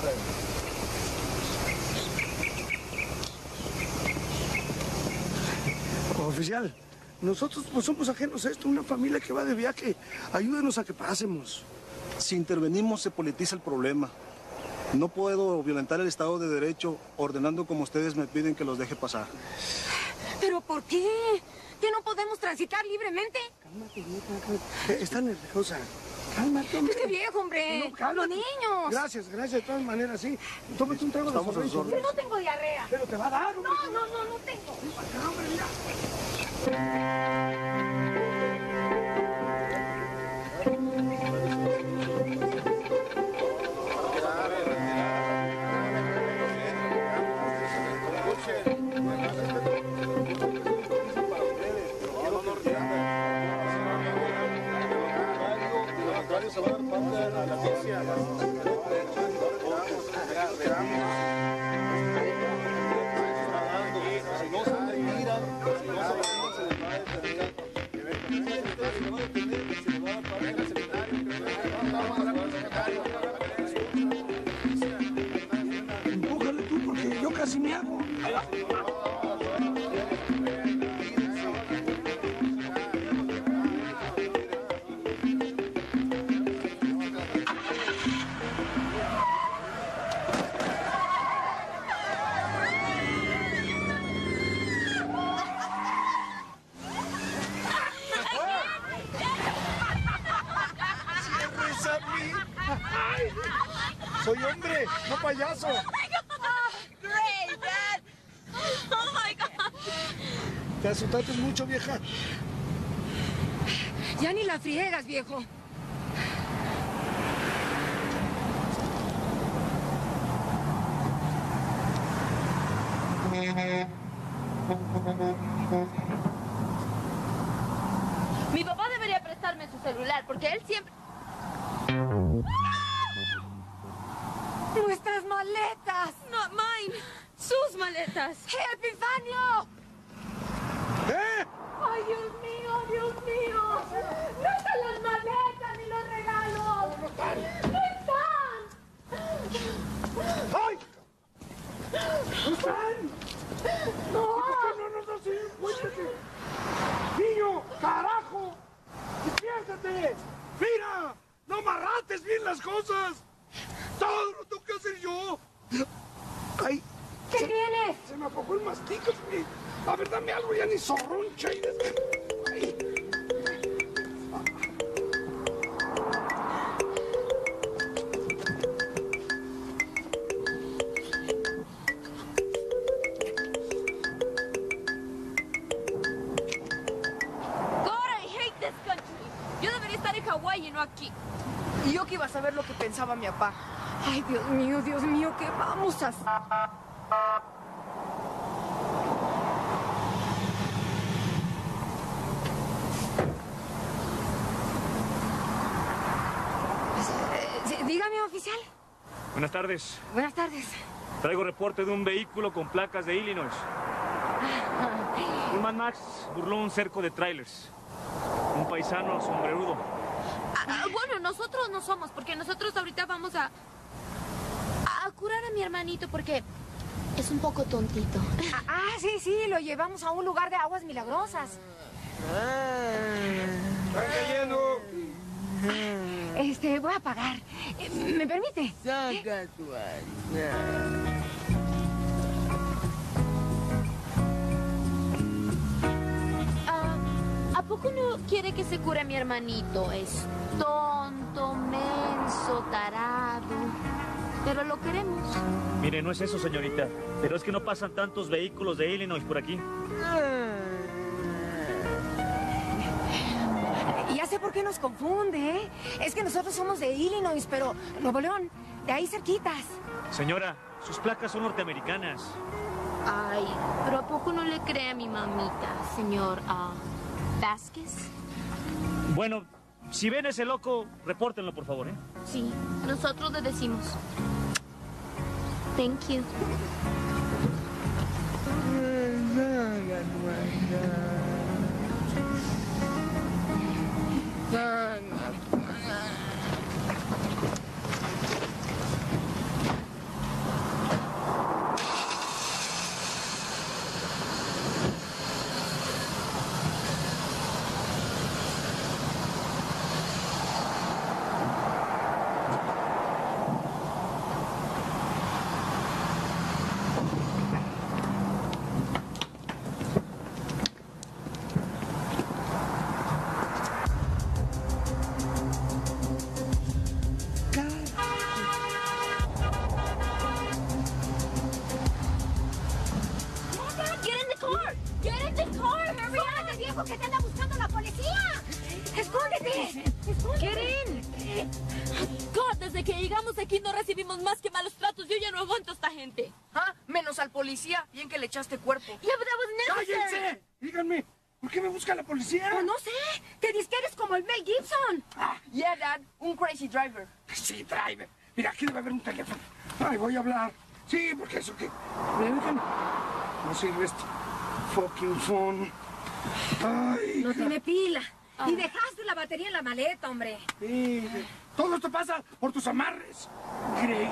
Oficial, nosotros pues somos ajenos a esto, una familia que va de viaje. Ayúdenos a que pasemos. Si intervenimos se politiza el problema. No puedo violentar el Estado de Derecho ordenando como ustedes me piden que los deje pasar. ¿Pero por qué? ¿Que no podemos transitar libremente? Cálmate, vieja. Está nerviosa. Cálmate, hombre. Este viejo, hombre. No, cálmate. Los niños. Gracias, de todas maneras, sí. Tómate un trago de sorbeto. Pero no tengo diarrea. Pero te va a dar, hombre. No tengo. Acá, hombre, mira. Empújale tú porque yo casi me hago. Soy hombre, no payaso. Great, Dad. Oh my God. Te asustaste mucho, vieja. Ya ni la friegas, viejo. Mi papá debería prestarme su celular porque él siempre... ¡Nuestras maletas! Not mine. Sus maletas. ¡Epifanio! ¿Eh? ¡Ay, Dios mío, Dios mío! ¡No están las maletas ni los regalos! ¡No están! ¡No están! ¡Ay! ¡No están! ¡No! ¿Por qué no nos das cuenta que... ¡Niño! ¡Carajo! ¡Despiértate! ¡Mira! ¡No amarrates bien las cosas! ¡Todo lo tengo que hacer yo! ¡Ay! ¿Qué tienes? Se me aflojó el mastica. A ver, dame algo, ya ni zorroncha. ¡Ay! Yo debería estar en Hawái y no aquí. Y yo que iba a saber lo que pensaba mi papá. Ay, Dios mío, ¿qué vamos a hacer? Dígame, oficial. Buenas tardes. Buenas tardes. Traigo reporte de un vehículo con placas de Illinois. Un Mad Max burló un cerco de trailers. Un paisano sombrerudo. Bueno, nosotros no somos, porque nosotros ahorita vamos a curar a mi hermanito porque es un poco tontito. Sí, lo llevamos a un lugar de aguas milagrosas. Voy a pagar. ¿Me permite? Saca tu ¿A poco no quiere que se cure a mi hermanito? Es tonto, menso, tarado. Pero lo queremos. Mire, no es eso, señorita. Pero es que no pasan tantos vehículos de Illinois por aquí. Ya sé por qué nos confunde, ¿eh? Es que nosotros somos de Illinois, pero Nuevo León, de ahí cerquitas. Señora, sus placas son norteamericanas. Ay, pero ¿a poco no le cree a mi mamita, señor Vázquez? Bueno, si ven ese loco, repórtenlo, por favor, ¿eh? Sí, nosotros le decimos. Thank you. ¡Que te anda buscando la policía! ¡Escóndete! Get in. God, desde que llegamos aquí no recibimos más que malos tratos. Yo ya no aguanto a esta gente. Menos al policía. Bien que le echaste cuerpo. Yeah, but that was necessary. ¡Cállense! Díganme, ¿por qué me busca la policía? Pues no sé. Te dices que eres como el Mel Gibson. Yeah, Dad. Un crazy driver. Sí, driver. Mira, aquí debe haber un teléfono. Ay, voy a hablar. Sí, porque eso que... No sirve este fucking phone. Ay, no tiene pila. Y dejaste la batería en la maleta, hombre. Sí, todo esto pasa por tus amarres. Great.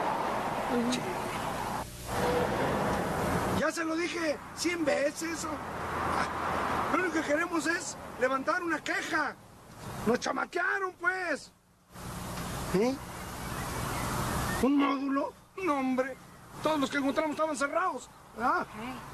Ya se lo dije 100 veces. Lo único que queremos es levantar una queja. Nos chamaquearon, pues. ¿Eh? ¿Un módulo? No, hombre. Todos los que encontramos estaban cerrados. ¿Ah?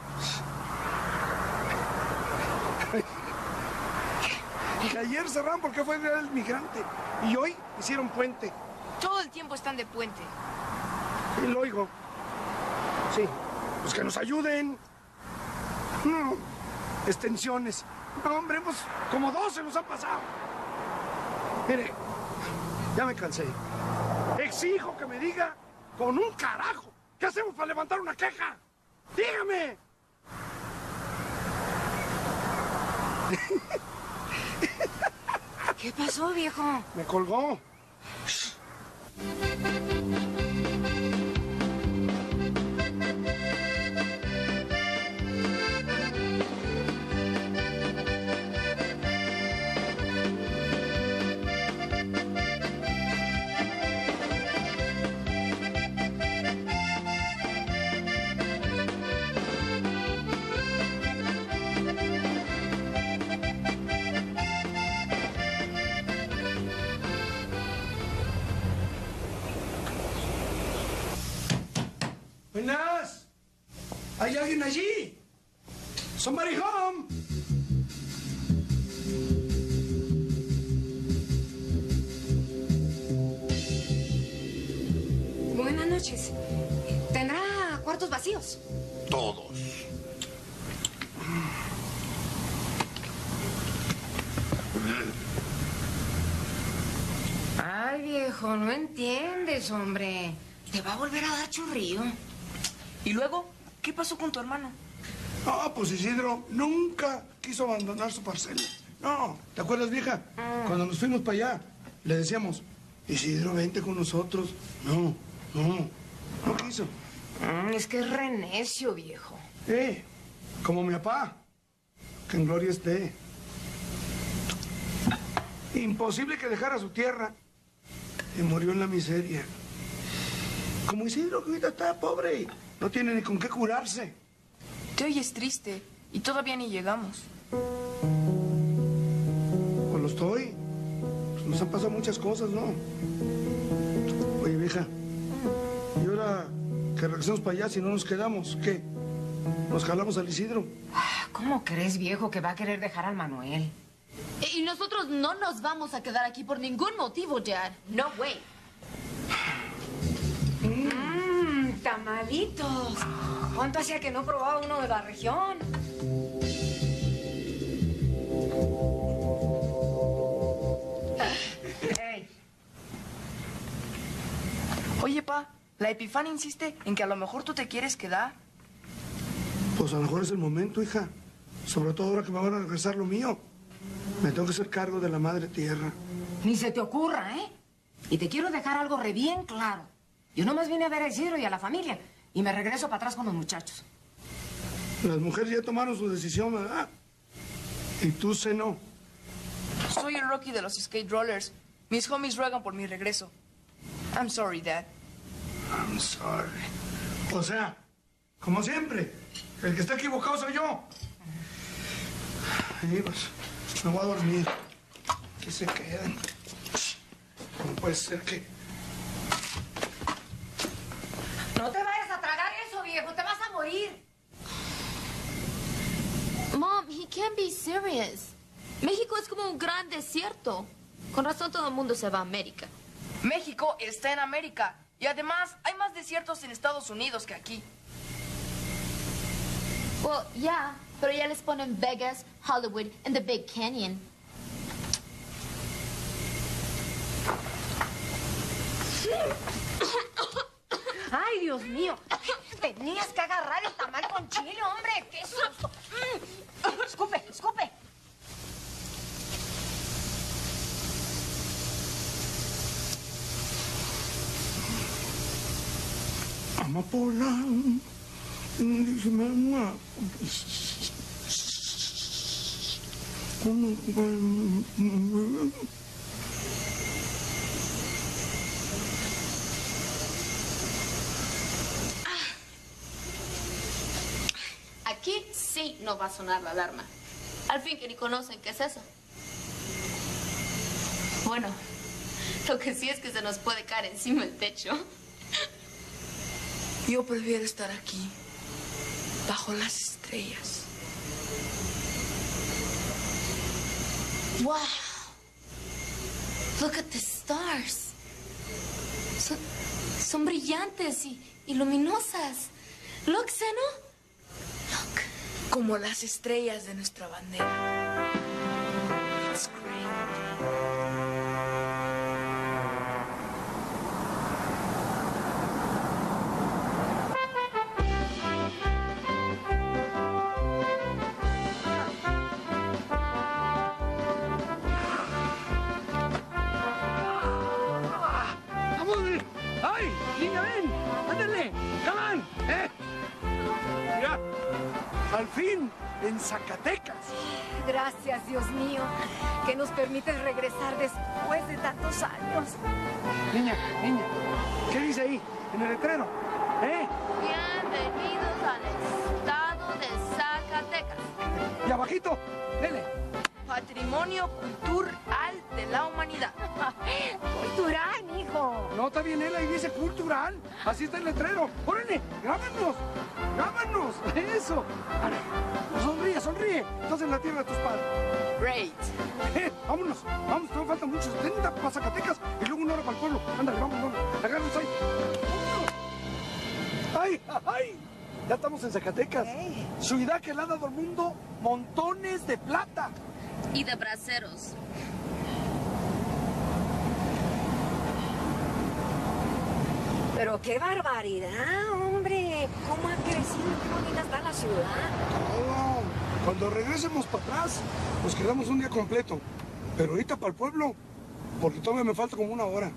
Que ayer cerraron porque fue el migrante. Y hoy hicieron puente. Todo el tiempo están de puente. Sí, lo oigo. Sí. Pues que nos ayuden. No. Extensiones. No, hombre, pues como 12 nos han pasado. Mire, ya me cansé. Exijo que me diga con un carajo. ¿Qué hacemos para levantar una queja? ¡Dígame! ¿Qué pasó, viejo? Me colgó. Buenas. ¿Hay alguien allí? Somebody home. Buenas noches. ¿Tendrá cuartos vacíos? Todos. Ay, viejo, no entiendes, hombre. Te va a volver a dar chorrillo. ¿Y luego? ¿Qué pasó con tu hermano? Ah, pues Isidro nunca quiso abandonar su parcela. No, ¿te acuerdas, vieja? Cuando nos fuimos para allá, le decíamos, Isidro, vente con nosotros. No quiso. Es que es re necio, viejo. Como mi papá, que en gloria esté. Imposible que dejara su tierra y murió en la miseria. Como Isidro, que ahorita está pobre, no tiene ni con qué curarse. Te oyes triste y todavía ni llegamos. Pues lo estoy. Pues nos han pasado muchas cosas, ¿no? Oye, vieja, ¿y ahora que regresamos para allá si no nos quedamos? ¿Qué? ¿Nos jalamos al Isidro? ¿Cómo crees, viejo, que va a querer dejar al Manuel? Y nosotros no nos vamos a quedar aquí por ningún motivo, Dad. No way. Tamalitos. ¿Cuánto hacía que no probaba uno de la región? Hey. Oye, pa, la Epifania insiste en que a lo mejor tú te quieres quedar. Pues a lo mejor es el momento, hija. Sobre todo ahora que me van a regresar lo mío. Me tengo que hacer cargo de la madre tierra. Ni se te ocurra, ¿eh? Y te quiero dejar algo re bien claro. Yo nomás vine a ver a Isidro y a la familia. Y me regreso para atrás con los muchachos. Las mujeres ya tomaron su decisión, ¿verdad? Y tú, no. Soy el Rocky de los Skate Rollers. Mis homies ruegan por mi regreso. I'm sorry, Dad. I'm sorry. O sea, como siempre, el que está equivocado soy yo. Ahí pues, me voy a dormir. Que se queden. ¿Cómo puede ser que...? No te vayas a tragar eso, viejo. Te vas a morir. Mom, he can't be serious. México es como un gran desierto. Con razón todo el mundo se va a América. México está en América. Y además, hay más desiertos en Estados Unidos que aquí. Well, yeah, pero ya les ponen Vegas, Hollywood, and the Big Canyon. Ay, Dios mío. Tenías que agarrar el tamal con chile, hombre. ¡Qué susto! Escupe, escupe. amapola. Aquí sí no va a sonar la alarma. Al fin que ni conocen qué es eso. Bueno, lo que sí es que se nos puede caer encima el techo. Yo prefiero estar aquí, bajo las estrellas. Wow. Look at the stars. Son brillantes y luminosas. Look, Zeno. Look. Como las estrellas de nuestra bandera. It's great. ¡Ay! ¡Niña, ven! ¡Ándale! ¡Come on! Mira, al fin, en Zacatecas. Gracias, Dios mío, que nos permites regresar después de tantos años. Niña, ¿qué dice ahí, en el letrero? Bienvenidos al estado de Zacatecas. Y abajito, dele. Patrimonio cultural de la humanidad. Cultural, mijo. No, está bien, él ahí dice cultural. Así está el letrero. ¡Órale! ¡Grábanos! ¡Grábanos! ¡Eso! Sonríe. Estás en la tierra de tus padres. Great. Vámonos. Vamos, todavía faltan muchos. 70 para Zacatecas y luego una hora para el pueblo. Ándale, vamos. Agárranos ahí. ¡Ay! Ya estamos en Zacatecas. Ciudad que le ha dado al mundo montones de plata. Y de braceros. Pero qué barbaridad, hombre. ¿Cómo ha crecido? Qué bonita está la ciudad. Oh, cuando regresemos para atrás, nos quedamos un día completo. Pero ahorita para el pueblo, porque todavía me falta como una hora.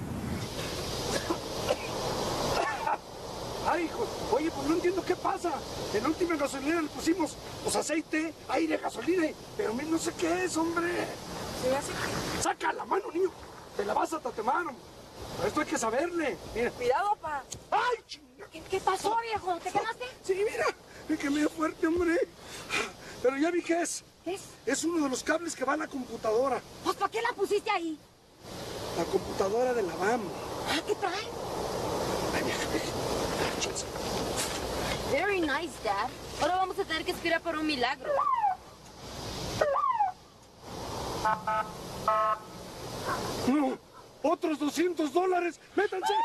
Ay, hijo, oye, pues no entiendo qué pasa. En la última gasolinera le pusimos, pues, aceite, aire, gasolina, pero no sé qué es, hombre. Saca la mano, niño. Te la vas a tatemar. Esto hay que saberle. Mira. Cuidado, pa. ¡Ay, chinga! ¿Qué pasó, viejo? ¿Te quemaste? Sí, mira. Me quemé fuerte, hombre. Pero ya vi qué es. ¿Qué es? Es uno de los cables que va a la computadora. Pues, ¿para qué la pusiste ahí? La computadora de la BAM. ¿Qué trae? Ay, vieja. Very nice, Dad. Ahora vamos a tener que esperar por un milagro. No, otros $200. ¡Métanse!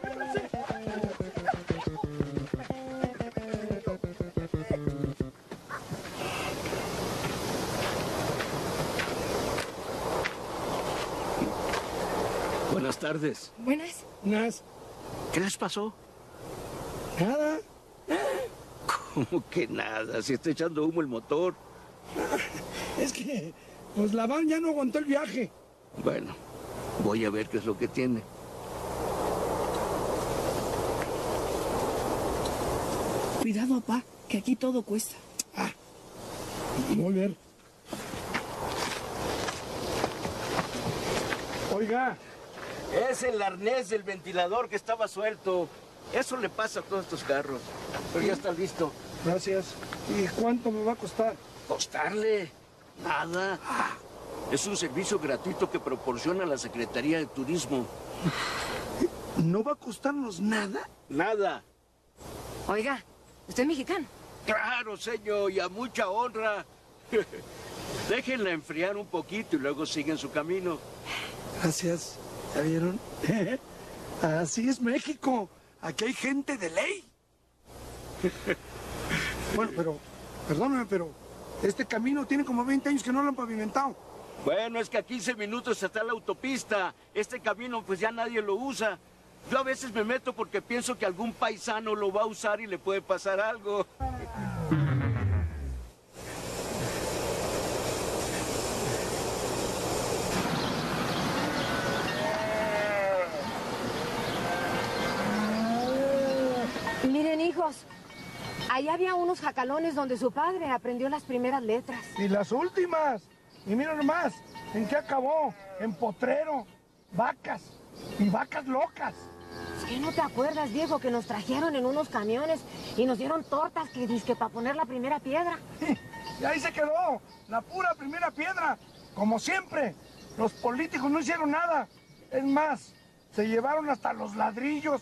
Buenas tardes. Buenas. ¿Qué les pasó? Nada. ¿Cómo que nada? Si está echando humo el motor. Es que, pues la van ya no aguantó el viaje. Bueno, voy a ver qué es lo que tiene. Cuidado, papá, que aquí todo cuesta. Voy a ver. Oiga. Es el arnés del ventilador que estaba suelto. Eso le pasa a todos estos carros. Pero ya está listo. Gracias. ¿Y cuánto me va a costar? ¿Costarle? Nada. Es un servicio gratuito que proporciona la Secretaría de Turismo. ¿No va a costarnos nada? Nada. Oiga, ¿usted es mexicano? Claro, señor, y a mucha honra. Déjenla enfriar un poquito y luego siguen su camino. Gracias. ¿Ya vieron? Así es México. Aquí hay gente de ley. Bueno, pero, perdóname, pero este camino tiene como 20 años que no lo han pavimentado. Bueno, es que a 15 minutos está la autopista. Este camino pues ya nadie lo usa. Yo a veces me meto porque pienso que algún paisano lo va a usar y le puede pasar algo. Miren, hijos, allá había unos jacalones donde su padre aprendió las primeras letras. Y las últimas. Y miren nomás, ¿en qué acabó? En potrero, vacas y vacas locas. ¿Qué no te acuerdas, Diego, que nos trajeron en unos camiones y nos dieron tortas que dizque para poner la primera piedra? Y ahí se quedó, la pura primera piedra. Como siempre, los políticos no hicieron nada. Es más, se llevaron hasta los ladrillos.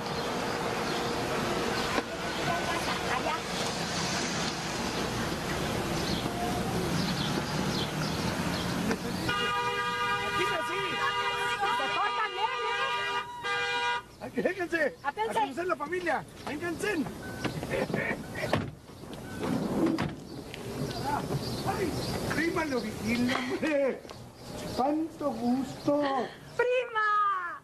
¡Vénganse! ¡A conocer la familia! ¡Vénganse! ¡Ay! ¡Prima Leovigilda, hombre! ¡Tanto gusto! ¡Prima!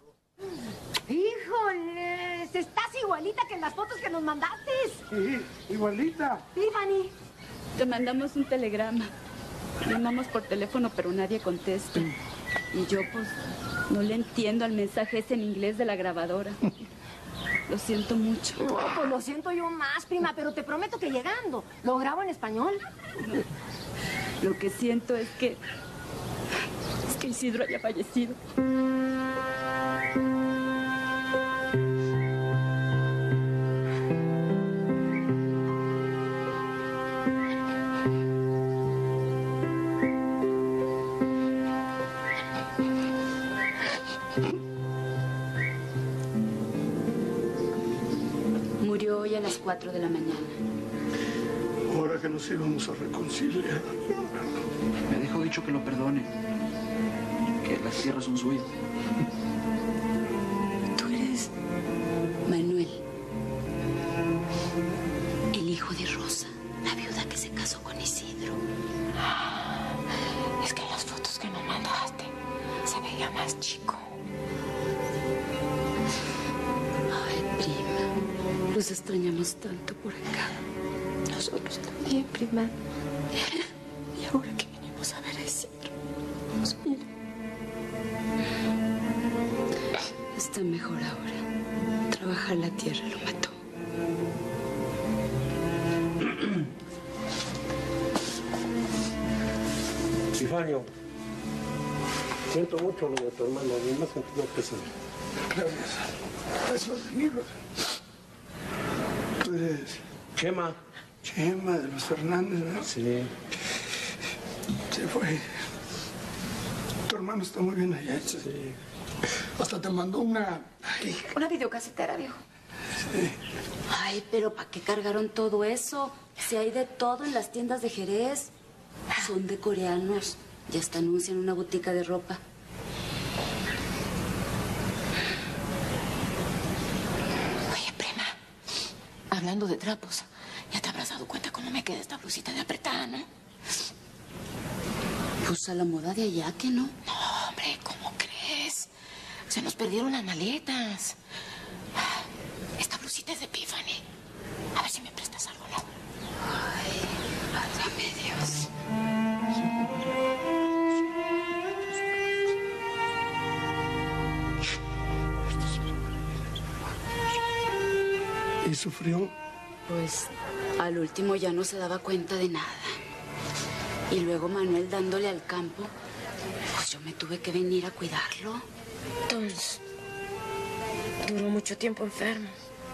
¡Híjoles! Estás igualita que en las fotos que nos mandaste. Sí, igualita. Tiffany. Te mandamos un telegrama. Llamamos por teléfono, pero nadie contesta. Y yo, pues, no le entiendo al mensaje ese en inglés de la grabadora. Lo siento mucho. No, pues lo siento yo más, prima, pero te prometo que llegando lo grabo en español. Lo que siento es que Isidro haya fallecido. Murió hoy a las 4 de la mañana. Ahora que nos íbamos a reconciliar. Me dejó dicho que lo perdone, que las tierras son suyas. Tú eres Manuel, el hijo de Rosa, la viuda que se casó con Isidro. Es que en las fotos que me mandaste se veía más chico. Ay, prima, los extrañamos tanto por acá. Nosotros también, prima. Y ahora que venimos a ver a Isidro, pues mira, está mejor ahora. Trabajar la tierra lo mató. Epifanio, siento mucho lo de tu hermano, ni más sentido pesado. Gracias. Gracias, amigos. Tú eres... Chema. Chema de los Fernández, ¿verdad? Sí. Se fue. Tu hermano está muy bien allá. Sí. Hasta te mandó una... Ay. Una videocasetera, viejo. Sí. Ay, pero ¿para qué cargaron todo eso? Si hay de todo en las tiendas de Jerez. Son de coreanos. Ya hasta anuncian una botica de ropa. Oye, prima, hablando de trapos, ya te habrás dado cuenta cómo me queda esta blusita de apretada, ¿no? Pues a la moda de allá, ¿que no? No, hombre, ¿cómo crees? Se nos perdieron las maletas. Esta blusita es de Tiffany. A ver si me prestas algo, ¿no? Ay, válgame Dios. ¿Y sufrió? Pues al último ya no se daba cuenta de nada. Y luego Manuel dándole al campo, pues yo me tuve que venir a cuidarlo. Entonces, duró mucho tiempo enfermo.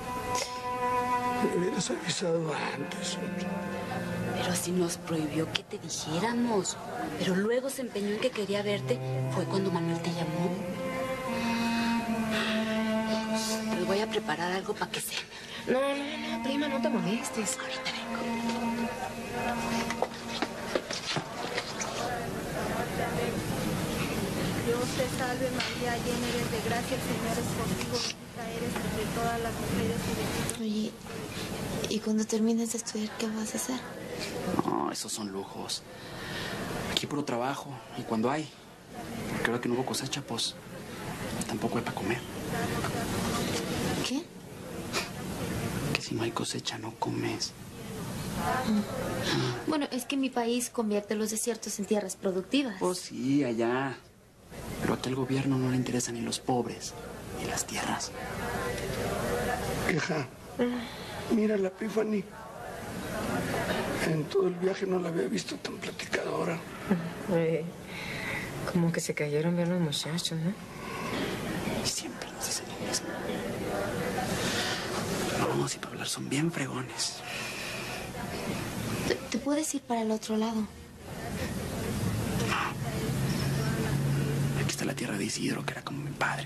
Me hubieras avisado antes. Pero si nos prohibió que te dijéramos. Pero luego se empeñó en que quería verte. Fue cuando Manuel te llamó. Pues, les voy a preparar algo para que cenen. No, prima, no te molestes. Ahorita vengo. Dios te salve María, llena eres de gracia, el Señor es contigo, bendita eres entre todas las mujeres y bendito. Oye, ¿y cuando termines de estudiar qué vas a hacer? No, esos son lujos. Aquí puro trabajo, y cuando hay, porque ahora que no hubo cosecha, pues tampoco hay para comer. ¿Qué? Que si no hay cosecha, no comes. Bueno, es que mi país convierte los desiertos en tierras productivas. Oh, sí, allá. Pero aquí al gobierno no le interesan ni los pobres, ni las tierras. Hija, Mira la Epiphany. En todo el viaje no la había visto tan platicadora. Como que se cayeron bien los muchachos, ¿no? Siempre nos dicen lo mismo. No, si para hablar son bien fregones. ¿Te puedes ir para el otro lado? Aquí está la tierra de Isidro, que era como mi padre.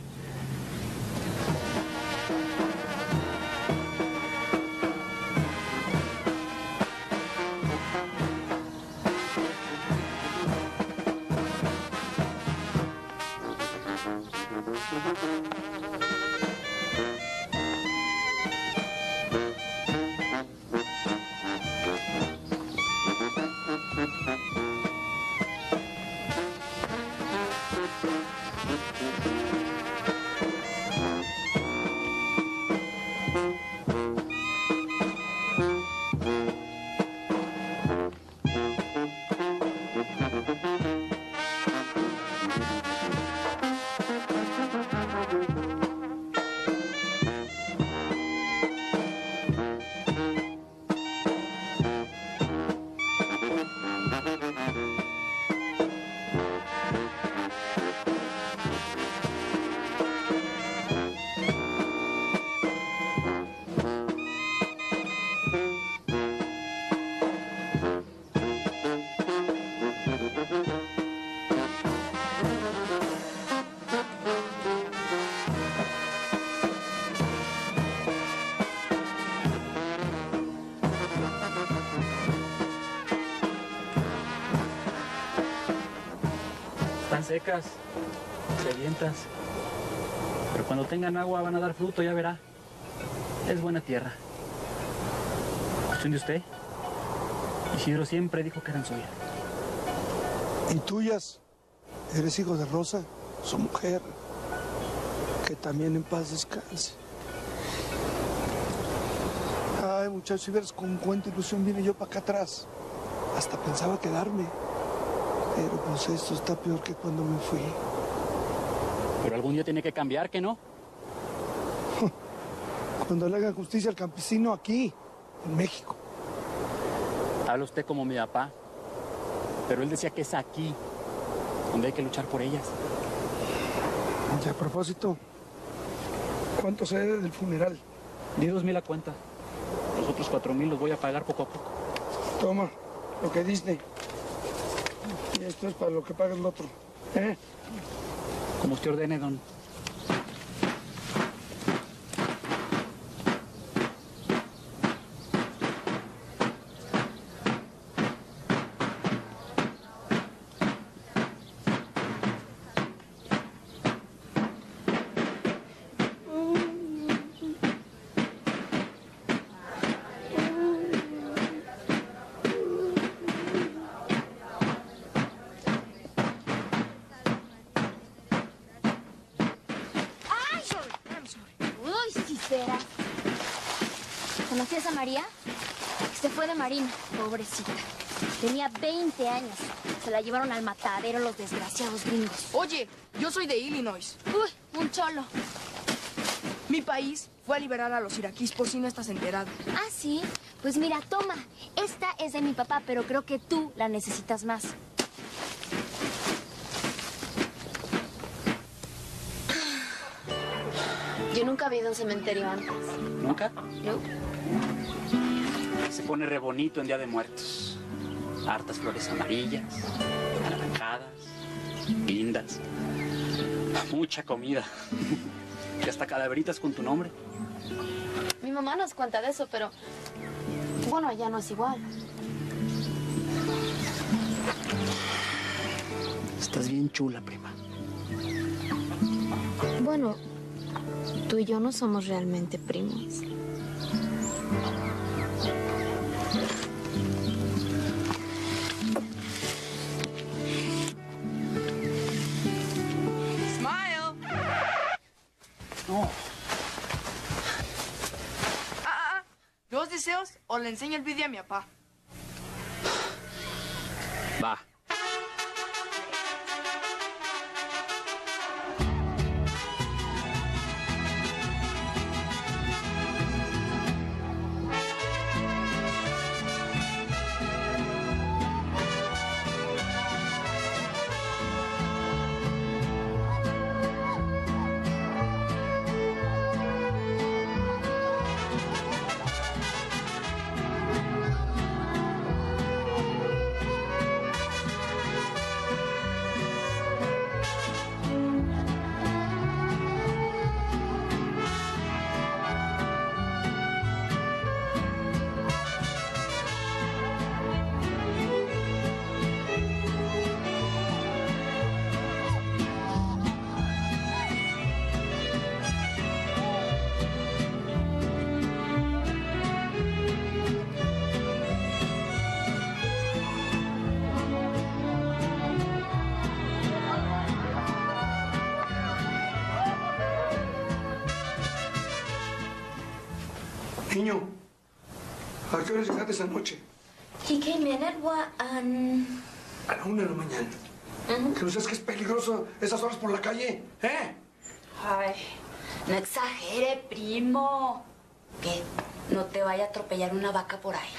Están secas, sedientas. Pero cuando tengan agua van a dar fruto, ya verá. Es buena tierra. Cuestión de usted. Isidro siempre dijo que eran suyas. ¿Y tuyas? Eres hijo de Rosa, su mujer. Que también en paz descanse. Ay, muchachos, si vieras con cuánta ilusión vine yo para acá atrás. Hasta pensaba quedarme. Pero pues esto está peor que cuando me fui. Pero algún día tiene que cambiar, ¿que no? Cuando le hagan justicia al campesino aquí, en México. Habla usted como mi papá. Pero él decía que es aquí donde hay que luchar por ellas. Y a propósito, ¿cuánto se debe del funeral? Di 2,000 a cuenta. Los otros 4,000 los voy a pagar poco a poco. Toma, lo que diste. Y esto es para lo que paga el otro. ¿Eh? Como usted ordene, don. ¿Conocías a María? Se fue de Marina, pobrecita. Tenía 20 años. Se la llevaron al matadero los desgraciados gringos. Oye, yo soy de Illinois. Uy, un cholo. Mi país fue a liberar a los iraquíes, por si no estás enterado. Ah, ¿sí? Pues mira, toma. Esta es de mi papá, pero creo que tú la necesitas más. Yo nunca había ido a un cementerio antes. ¿Nunca? No. Se pone re bonito en Día de Muertos. Hartas flores amarillas, anaranjadas, lindas. Mucha comida. Y hasta calaveritas con tu nombre. Mi mamá nos cuenta de eso, pero... bueno, allá no es igual. Estás bien chula, prima. Bueno, tú y yo no somos realmente primos. Smile. No. ¿Dos deseos o le enseño el vídeo a mi papá? Va. Niño, ¿a qué hora llegaste esa noche? He came in at what, A la 1 de la mañana. Que no sabes que es peligroso esas horas por la calle, ¿eh? Ay, no exagere, primo. Que no te vaya a atropellar una vaca por ahí.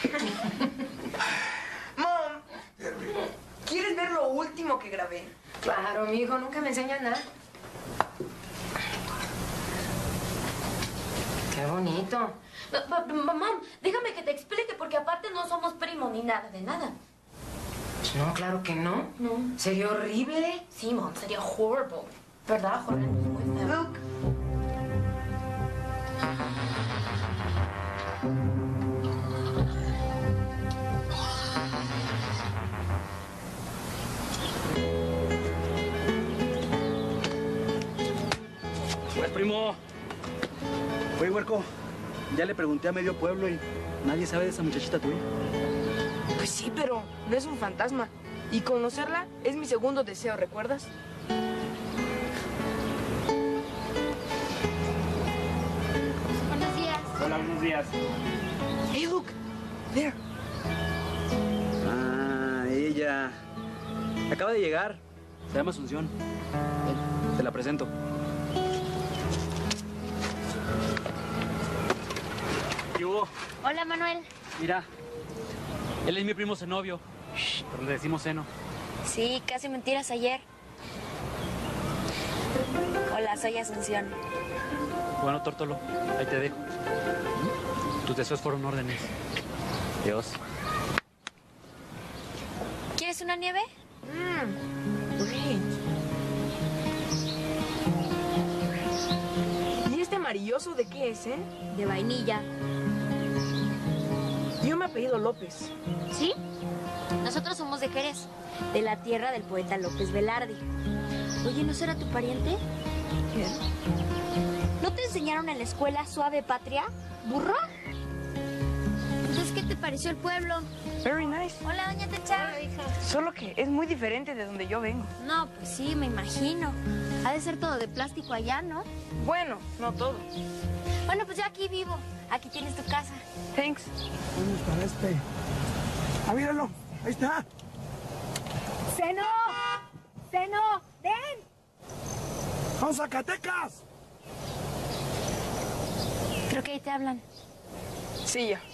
Mom, ¿quieres ver lo último que grabé? Claro, mijo, nunca me enseñas nada. Qué bonito. Mamá, déjame que te explique, porque aparte no somos primos ni nada de nada. No, claro que no. No. Sería horrible. Sí, Mom, sería horrible. ¿Verdad, Jorge? Muy feo. Luke. Pues, primo. Oye, huerco, ya le pregunté a medio pueblo y nadie sabe de esa muchachita tuya. Pues sí, pero no es un fantasma. Y conocerla es mi segundo deseo, ¿recuerdas? Buenos días. Hola, buenos días. Hey, Luke. There. Ah, ella. Acaba de llegar. Se llama Asunción. Te la presento. ¿Qué hubo? Hola, Manuel. Mira, él es mi primo Zenobio, pero le decimos Zeno. Sí, casi mentiras ayer. Hola, soy Asunción. Bueno, Tórtolo, ahí te dejo. Tus deseos fueron órdenes. Dios. ¿Quieres una nieve? Great. ¿Y este amarilloso de qué es, eh? De vainilla. Yo me apellido López. ¿Sí? Nosotros somos de Jerez, de la tierra del poeta López Velarde. Oye, ¿no será tu pariente? ¿Qué? ¿No te enseñaron en la escuela Suave Patria? ¿Burro? Entonces, ¿qué te pareció el pueblo? Very nice. Hola, doña Techa. Hola, hija. Solo que es muy diferente de donde yo vengo. No, pues sí, me imagino. Ha de ser todo de plástico allá, ¿no? Bueno, no todo. Bueno, pues yo aquí vivo. Aquí tienes tu casa. Thanks. ¿Dónde está este? Ah, míralo. Ahí está. ¡Zeno! ¡Zeno! ¡Ven! ¡Vamos a Zacatecas! Creo que ahí te hablan. Sí, yo.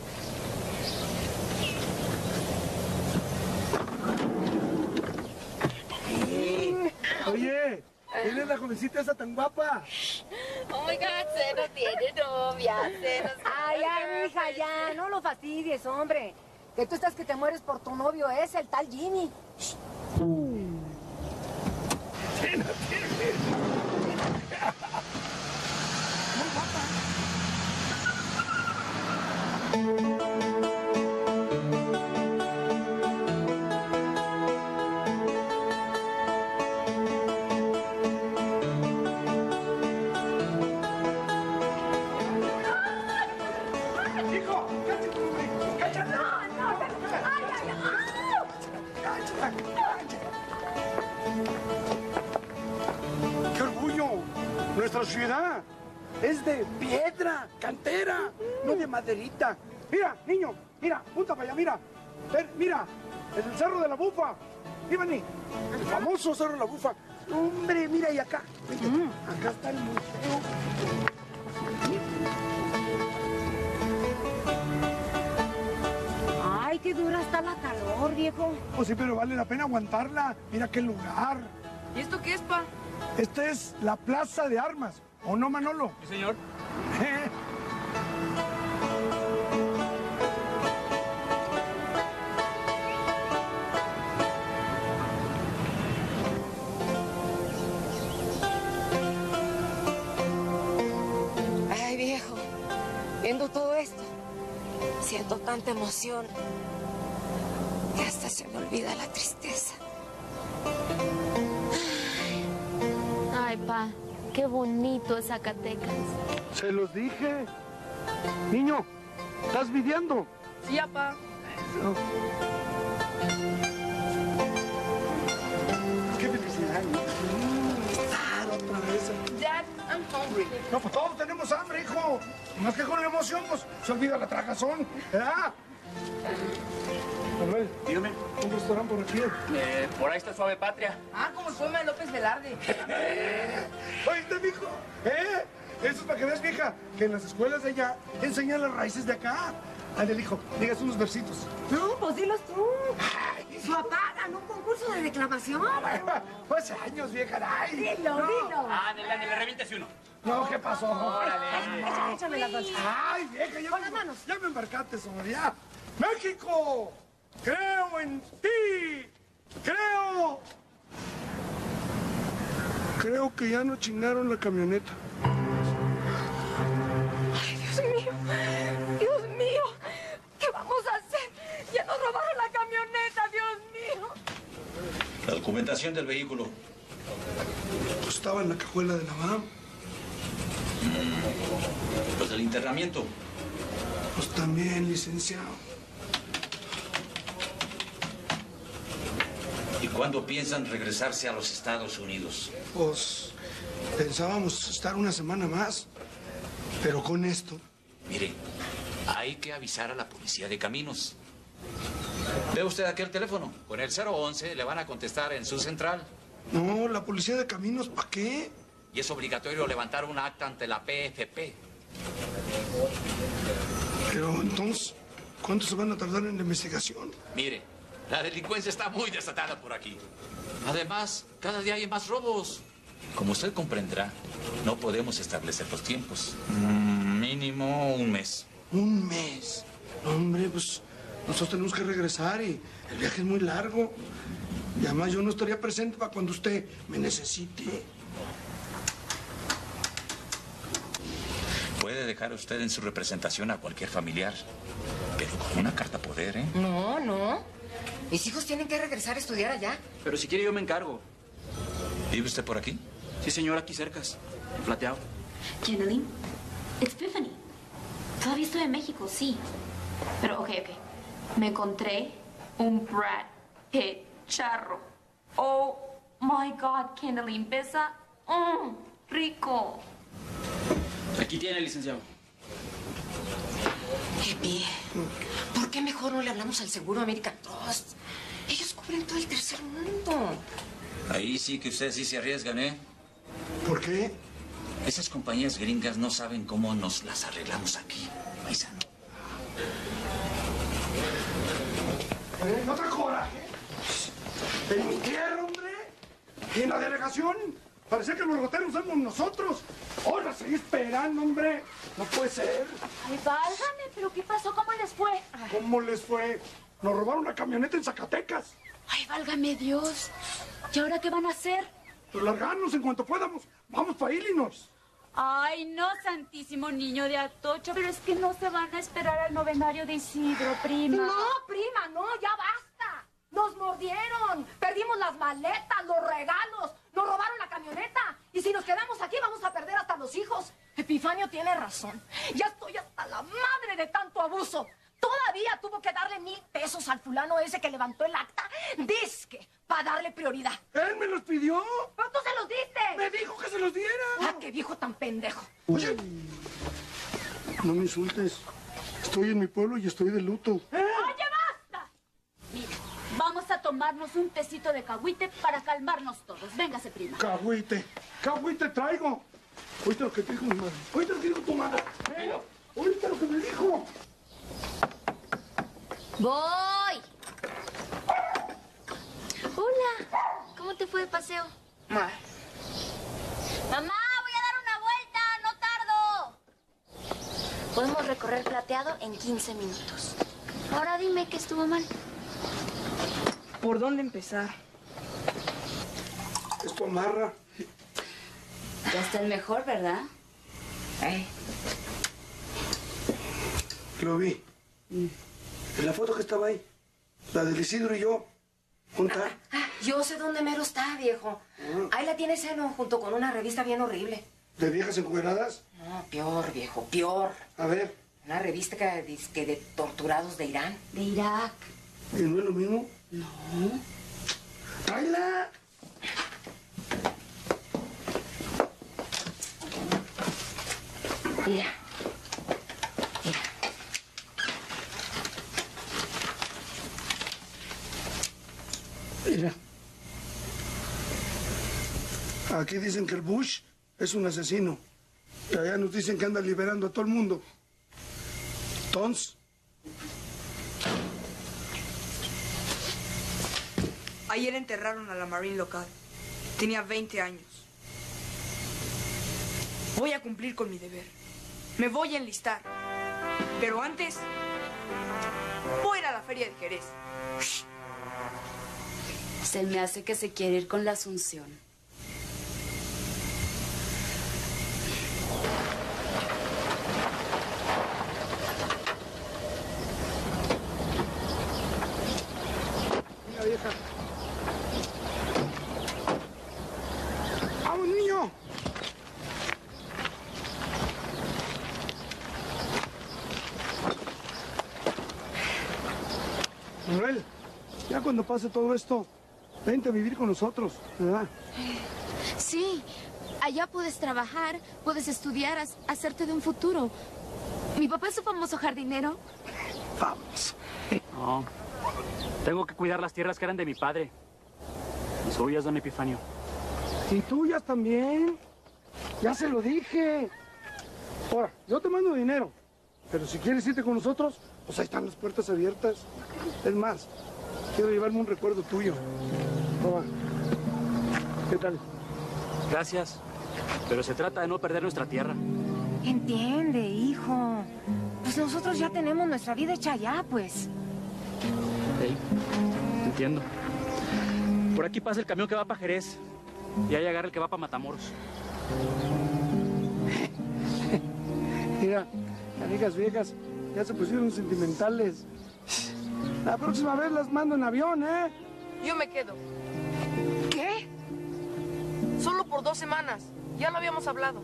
Oye, ¿quién es la jovencita esa tan guapa? Oh my God, Zeno tiene novia. Ay, ay, mija, ya, no lo fastidies, hombre. Que tú estás que te mueres por tu novio ese, el tal Jimmy. Muy guapa. Hijo, cállate, hombre. Cállate. ¡Qué orgullo! Nuestra ciudad es de piedra, cantera, no de maderita. Mira, niño, mira, punta para allá, mira. Ven, mira, el Cerro de la Bufa. Ivani, el famoso Cerro de la Bufa. Hombre, mira, y acá. Vente, acá está el museo. Ay, qué dura está la calor, viejo. Pues sí, pero vale la pena aguantarla. Mira qué lugar. ¿Y esto qué es, pa? Esta es la Plaza de Armas. ¿O no, Manolo? Sí, señor. Ay, viejo, viendo todo esto, siento tanta emoción que hasta se me olvida la tristeza. Ay, pa, qué bonito es Zacatecas. Se los dije. Niño, ¿estás videando? Sí, papá. Qué felicidad. Estar otra vez. Dad, I'm hungry. No, pues todos tenemos hambre, hijo. Más que con la emoción, pues se olvida la tragazón, ¿verdad? Manuel, dígame. ¿Un restaurante por aquí? Por ahí está Suave Patria. Ah, como suena López Velarde. ¿Oíste, mijo? Eso es para que veas, vieja, que en las escuelas de allá enseñan las raíces de acá. Ándale, hijo, digas unos versitos. No, pues dilos tú. Su papá ganó un concurso de declamación. Fue hace años, vieja. Ay, Dilo, no. dilo. Ándale, reviéntese uno. No, ¿qué pasó? Órale. Échame las dos. Ay, vieja, ya Con las manos. Ya me embarcaste, Sonia. ¡México! ¡Creo en ti! Creo que ya no chingaron la camioneta. Ay, Dios mío. Dios mío. ¿Qué vamos a hacer? Ya nos robaron la camioneta, Dios mío. La documentación del vehículo. Pues estaba en la cajuela de la mamá. Los del internamiento. Pues también, licenciado. ¿Y cuándo piensan regresarse a los Estados Unidos? Pues pensábamos estar una semana más, pero con esto. Mire, hay que avisar a la policía de caminos. ¿Ve usted aquel teléfono? Con el 011 le van a contestar en su central. No, la policía de caminos, ¿para qué? Y es obligatorio levantar un acta ante la PFP. Pero entonces, ¿cuánto se van a tardar en la investigación? Mire, la delincuencia está muy desatada por aquí. Además, cada día hay más robos. Como usted comprenderá, no podemos establecer los tiempos. Mínimo un mes. ¿Un mes? No, hombre, pues nosotros tenemos que regresar y el viaje es muy largo. Y además yo no estaría presente para cuando usted me necesite. Puede dejar usted en su representación a cualquier familiar, pero con una carta poder, ¿eh? No, no. Mis hijos tienen que regresar a estudiar allá. Pero si quiere yo me encargo. ¿Vive usted por aquí? Sí, señor, aquí cercas. En Plateado. Jeneline, it's Tiffany. Todavía estoy en México, sí. Pero, ok. Me encontré un Brad Pitt charro. Oh, my God, Jeneline, besa. Rico. Aquí tiene, licenciado. Epi, ¿por qué mejor no le hablamos al Seguro American Trust? Ellos cubren todo el tercer mundo. Ahí sí que ustedes sí se arriesgan, ¿eh? ¿Por qué? Esas compañías gringas no saben cómo nos las arreglamos aquí, paisano. ¿No te coraje? ¿En mi tierra, hombre? ¿Y en la delegación? Parece que los roteros somos nosotros. Ahora seguí esperando, hombre. No puede ser. Ay, válgame, ¿pero qué pasó? ¿Cómo les fue? ¿Cómo les fue? Nos robaron la camioneta en Zacatecas. Ay, válgame Dios. ¿Y ahora qué van a hacer? Pues largarnos en cuanto podamos. Vamos para Illinois. Ay, no, santísimo niño de Atocha, pero es que no se van a esperar al novenario de Isidro, prima. No, prima, no, ya basta. Nos mordieron, perdimos las maletas, los regalos, nos robaron la camioneta. Y si nos quedamos aquí vamos a perder hasta los hijos. Epifanio tiene razón. Ya estoy hasta la madre de tanto abuso. Todavía tuvo que darle 1,000 pesos al fulano ese que levantó el acta. Disque, para darle prioridad. ¿Él me los pidió? ¡Pero tú se los diste! ¡Me dijo que se los diera! ¡Ah, qué viejo tan pendejo! Oye, no me insultes. Estoy en mi pueblo y estoy de luto. ¡Oye, basta! Mira, vamos a tomarnos un tecito de cahuite para calmarnos todos. Véngase, prima. Cahuite. Cahuite traigo. Oíste lo que te dijo mi madre. Oíste lo que dijo tu madre. Oíste lo que me dijo. ¡Voy! Hola, ¿cómo te fue de paseo? Mamá, Mamá, voy a dar una vuelta, no tardo. Podemos recorrer Plateado en 15 minutos. Ahora dime qué estuvo mal. ¿por dónde empezar? Es tu amarra. Ya estás mejor, ¿verdad? Lo vi. En la foto que estaba ahí. La del Isidro y yo. ¿Junta? Yo sé dónde mero está, viejo. Ahí la tiene Seno, junto con una revista bien horrible. ¿De viejas encueradas? No, peor, viejo, peor. A ver. Una revista que de torturados de Irán. De Irak. ¿Y no es lo mismo? No. ¡Tráela! Mira. Mira. Aquí dicen que el Bush es un asesino. Y allá nos dicen que anda liberando a todo el mundo. Entonces... Ayer enterraron a la Marine local. Tenía 20 años. Voy a cumplir con mi deber. Me voy a enlistar. Pero antes, voy a ir a la feria de Jerez. Se me hace que se quiere ir con la Asunción. Mira, vieja. ¡Vamos, niño! Manuel, ya cuando pase todo esto, vente a vivir con nosotros, ¿verdad? Sí, allá puedes trabajar, puedes estudiar, hacerte de un futuro. Mi papá es un famoso jardinero. Vamos. No, tengo que cuidar las tierras que eran de mi padre. Y suyas, don Epifanio. Y tuyas también. Ya se lo dije. Ahora, yo te mando dinero. Pero si quieres irte con nosotros, pues ahí están las puertas abiertas. Es más, quiero llevarme un recuerdo tuyo. Toma. ¿Qué tal? Gracias, pero se trata de no perder nuestra tierra. Entiende, hijo. Pues nosotros ya tenemos nuestra vida hecha allá, pues. Sí, entiendo. Por aquí pasa el camión que va para Jerez. Y ahí agarra el que va para Matamoros. Mira, amigas viejas ya se pusieron sentimentales. La próxima vez las mando en avión, ¿eh? Yo me quedo. ¿Qué? Solo por 2 semanas. Ya lo habíamos hablado.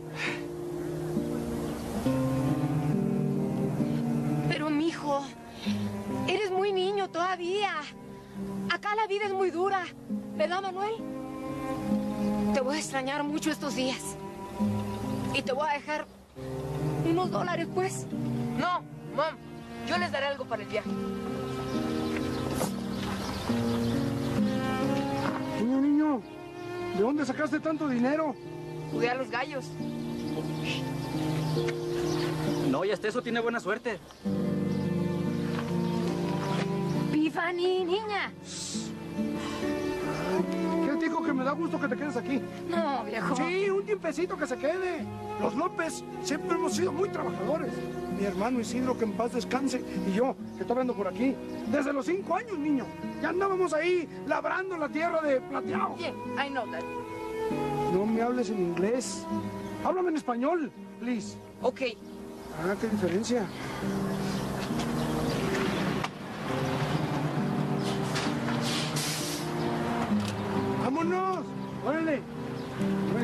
Pero, mijo, eres muy niño todavía. Acá la vida es muy dura, ¿verdad, Manuel? Te voy a extrañar mucho estos días. Y te voy a dejar unos $, pues. No, Mom. Yo les daré algo para el viaje. Niño, ¿de dónde sacaste tanto dinero? Jugué a los gallos. No, y hasta eso tiene buena suerte. Pifani, niña. ¿Qué dijo que me da gusto que te quedes aquí? No, viejo. Sí, un tiempecito que se quede. Los López siempre hemos sido muy trabajadores. Mi hermano Isidro, que en paz descanse, y yo, que estoy hablando por aquí, desde los 5 años, niño. Ya andábamos ahí labrando la tierra de plateado. Yeah, I know that. No me hables en inglés. Háblame en español, please. Ok. Ah, qué diferencia. ¡Vámonos! ¡Órale! Órale,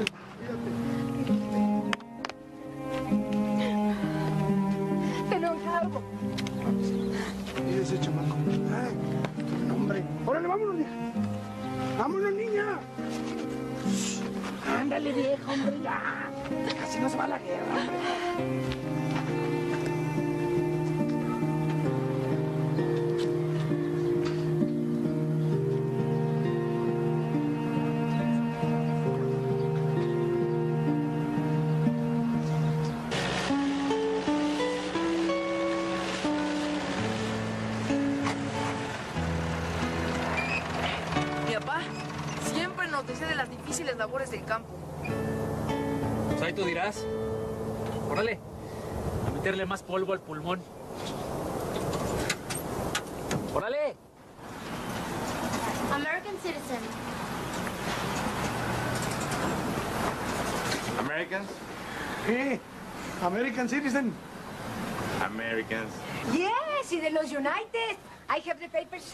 cuídate. Te lo encargo. Mira ese chamaco. Ay, qué nombre. ¡Órale, vámonos, vieja! ¡Vámonos, niña! Ándale, vieja, hombre, ya. Casi no se va a la guerra, hombre. Mi papá siempre nos decía de las difíciles labores del campo. Pues ahí tú dirás. Órale, a meterle más polvo al pulmón. ¡Órale! American citizen. Americans? ¿Qué? American citizen. Americans. Yes, y de los United. I have the papers.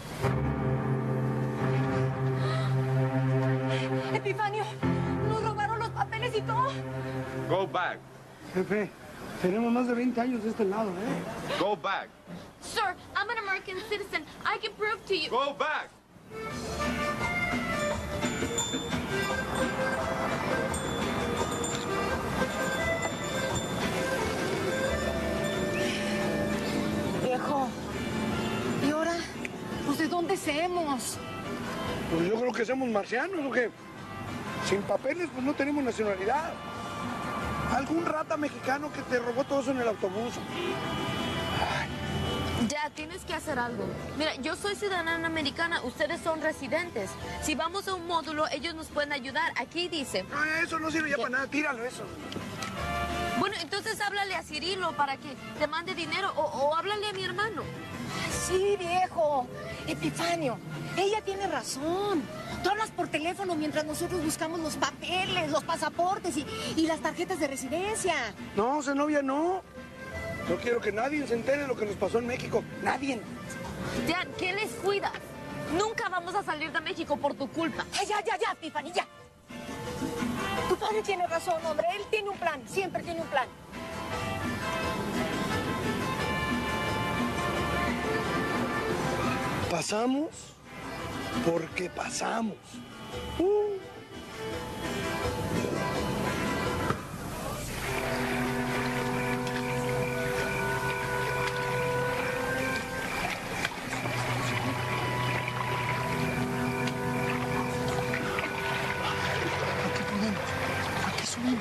Epifanio, nos robaron los papeles y todo. Go back. Jefe, tenemos más de 20 años de este lado, ¿eh? Go back. Sir, I'm an American citizen. I can prove to you. Go back. hacemos? Pues yo creo que somos marcianos, ¿o qué? Sin papeles, pues no tenemos nacionalidad. Algún rata mexicano que te robó todo eso en el autobús. Ya, tienes que hacer algo. Mira, yo soy ciudadana americana, ustedes son residentes. Si vamos a un módulo, ellos nos pueden ayudar. Aquí dice... No, eso no sirve ya para nada, tíralo eso. Bueno, entonces háblale a Cirilo para que te mande dinero o háblale a mi hermano. Sí, viejo. Epifanio, ella tiene razón. Tú hablas por teléfono mientras nosotros buscamos los papeles, los pasaportes y las tarjetas de residencia. No, Zenobia, no. No quiero que nadie se entere de lo que nos pasó en México. Nadie. Ya, ¿qué les cuidas? Nunca vamos a salir de México por tu culpa. Ya, Epifanio, ya. Tu padre tiene razón, hombre. Él tiene un plan. Siempre tiene un plan. Pasamos porque pasamos. Aquí subimos.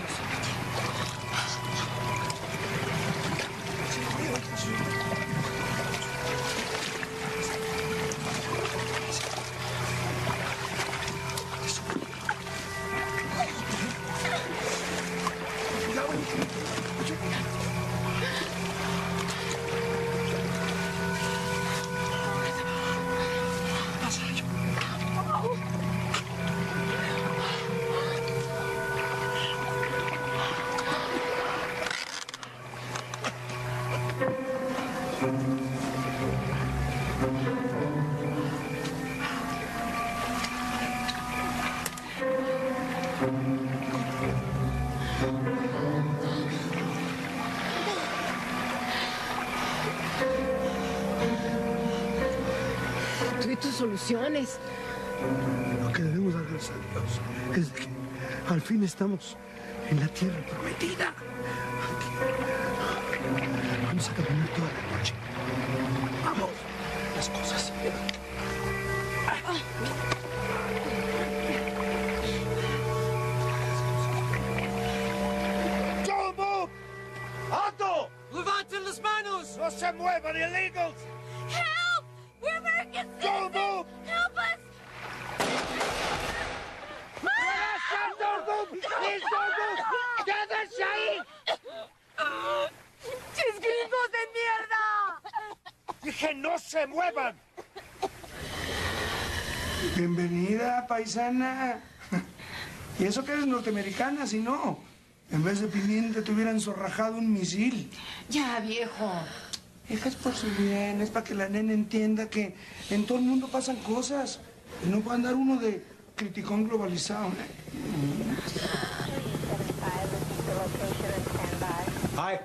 Tú y tus soluciones. Lo que debemos dar gracias a Dios es de que al fin estamos en la tierra prometida. Vamos a caminar toda la noche. Vamos, las cosas. ¡Don't move! ¡Alto! ¡Levanten las manos! ¡No se muevan, illegals! Help! We're American citizens! Don't move! Help us! ¡Quédense ahí! ¡Chisgringos de mierda! ¡Dije, no se muevan! Bienvenida, paisana. Y eso que eres norteamericana, si no, en vez de pimienta te hubieran zorrajado un misil. Ya, viejo. Hija, es por su bien, es para que la nena entienda que en todo el mundo pasan cosas. Y no puede andar uno de criticón globalizado. Hi.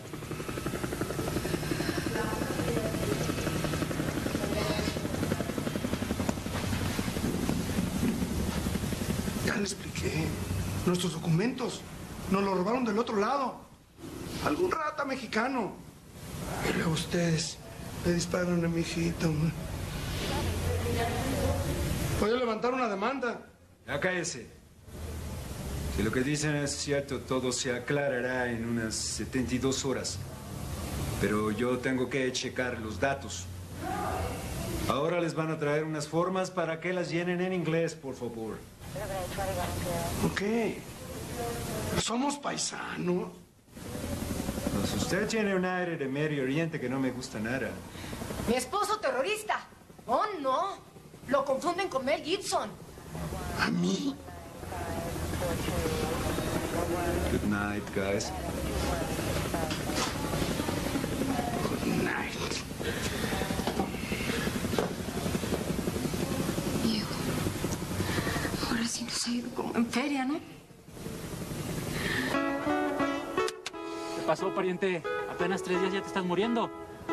Ya le expliqué. Nuestros documentos nos los robaron del otro lado. Algún rata mexicano. Y luego ustedes le disparan a mi hijito. Puede levantar una demanda. Ya cállese. Si lo que dicen es cierto, todo se aclarará en unas 72 horas. Pero yo tengo que checar los datos. Ahora les van a traer unas formas para que las llenen en inglés, por favor. Ok. Somos paisanos. Pues usted tiene un aire de Medio Oriente que no me gusta nada. Mi esposo terrorista. Oh, no. Lo confunden con Mel Gibson. ¿A mí? Good night, guys. Good night. Diego, ahora sí nos ha ido como en feria, ¿no? ¿Qué pasó, pariente? Apenas 3 días ya te estás muriendo.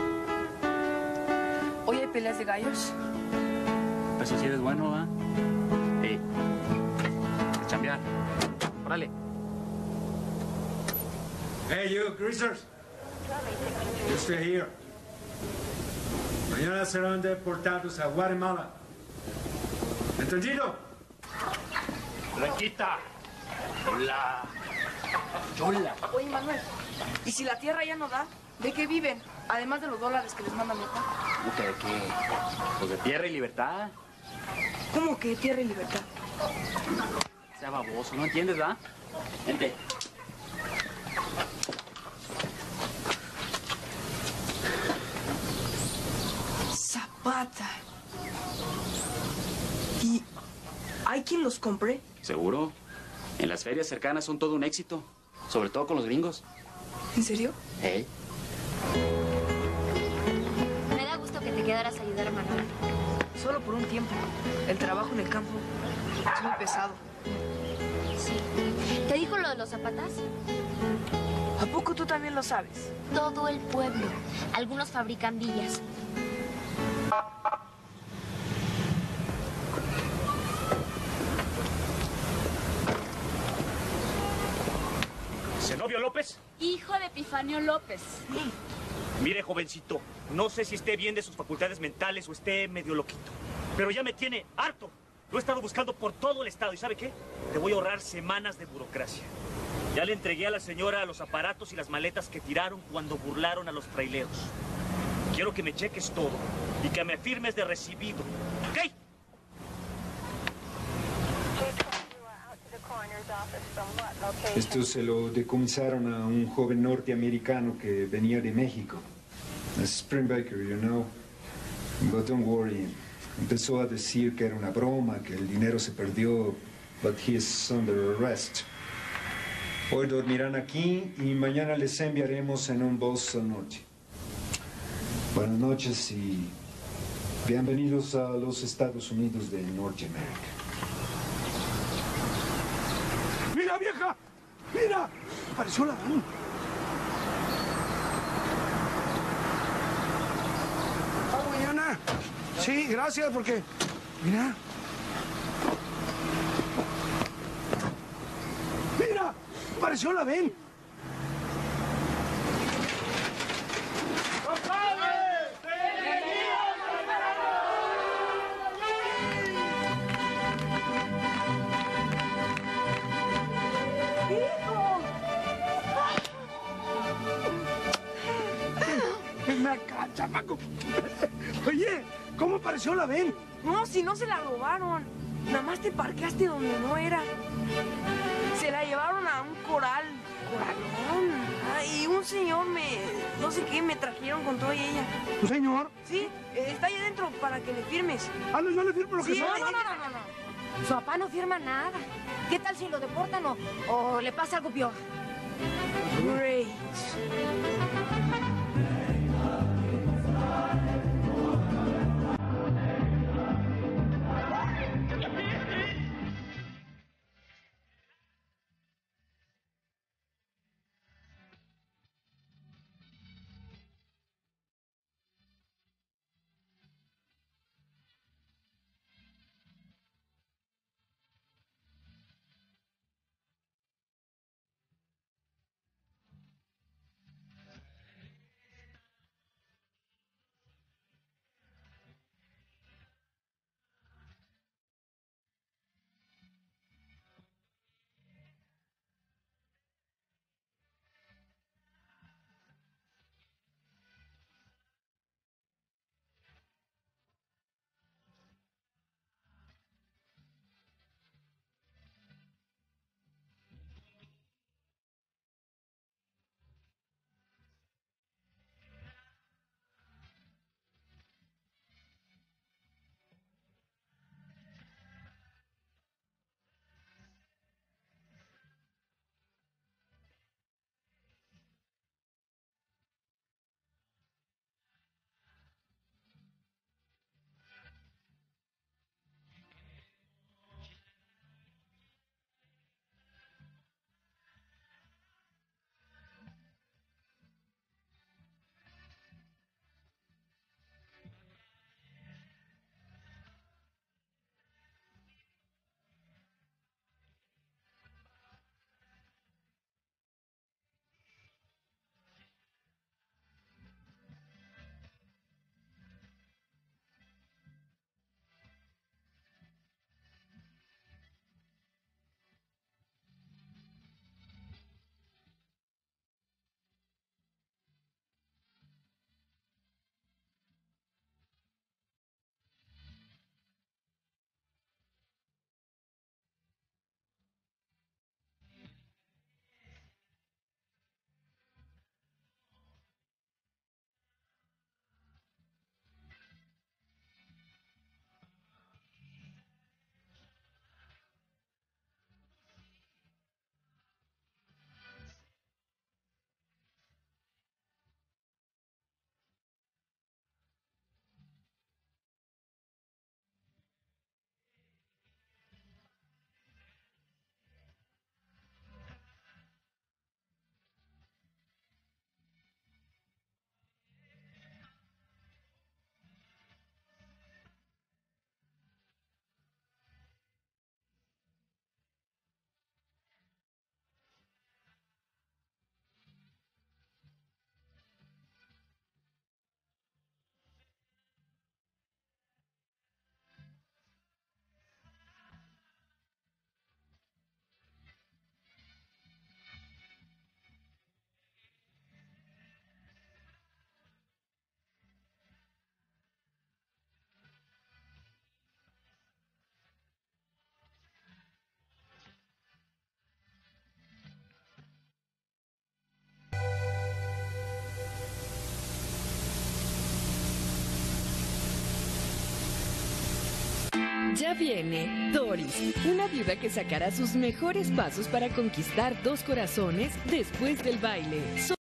Hoy hay peleas de gallos. Eso sí eres bueno, ¿va? Ey, a chambear. Órale. Hey, you, greasers. You stay here. Mañana serán deportados a Guatemala. ¿Entendido? Blanquita. Hola. Chola. Oye, Manuel, ¿y si la tierra ya no da? ¿De qué viven? Además de los dólares que les mandan de acá. ¿Cómo que de qué? Pues de tierra y libertad. ¿Cómo que tierra y libertad? Sea baboso, ¿no entiendes, verdad? Vente. Zapata. ¿Y hay quien los compre? ¿Seguro? En las ferias cercanas son todo un éxito. Sobre todo con los gringos. ¿En serio? ¿Eh? Me da gusto que te quedaras a ayudar a Manuel. Solo por un tiempo. El trabajo en el campo es muy pesado. Sí. ¿Te dijo lo de los zapatas? ¿A poco tú también lo sabes? Todo el pueblo. Algunos fabrican villas. ¿Zenobio López? Hijo de Epifanio López. Mire, jovencito, no sé si esté bien de sus facultades mentales o esté medio loquito, pero ya me tiene harto. Lo he estado buscando por todo el estado y ¿sabe qué? Te voy a ahorrar semanas de burocracia. Ya le entregué a la señora los aparatos y las maletas que tiraron cuando burlaron a los traileros. Quiero que me cheques todo y que me firmes de recibido, ¿ok? Esto se lo decomisaron a un joven norteamericano que venía de México. Es Springbaker, you know. But don't worry. Empezó a decir que era una broma, que el dinero se perdió, but he is under arrest. Hoy dormirán aquí y mañana les enviaremos en un bus al norte. Buenas noches y bienvenidos a los Estados Unidos de Norteamérica. ¡Mira, vieja! ¡Mira! Apareció la van. ¿Hasta mañana? Sí, gracias, porque... Mira. ¡Mira! Apareció la ven. Ven acá, chamaco. Oye, ¿cómo apareció la ven? No, si no se la robaron. Nada más te parqueaste donde no era. Se la llevaron a un corral. Corralón. Y un señor no sé qué, me trajeron con todo y ella. ¿Un señor? Sí, está ahí adentro para que le firmes. Ah, no, yo le firmo lo que sea. No. Su papá no firma nada. ¿Qué tal si lo deportan o le pasa algo peor? Great. Ya viene Doris, una viuda que sacará sus mejores pasos para conquistar 2 corazones después del baile.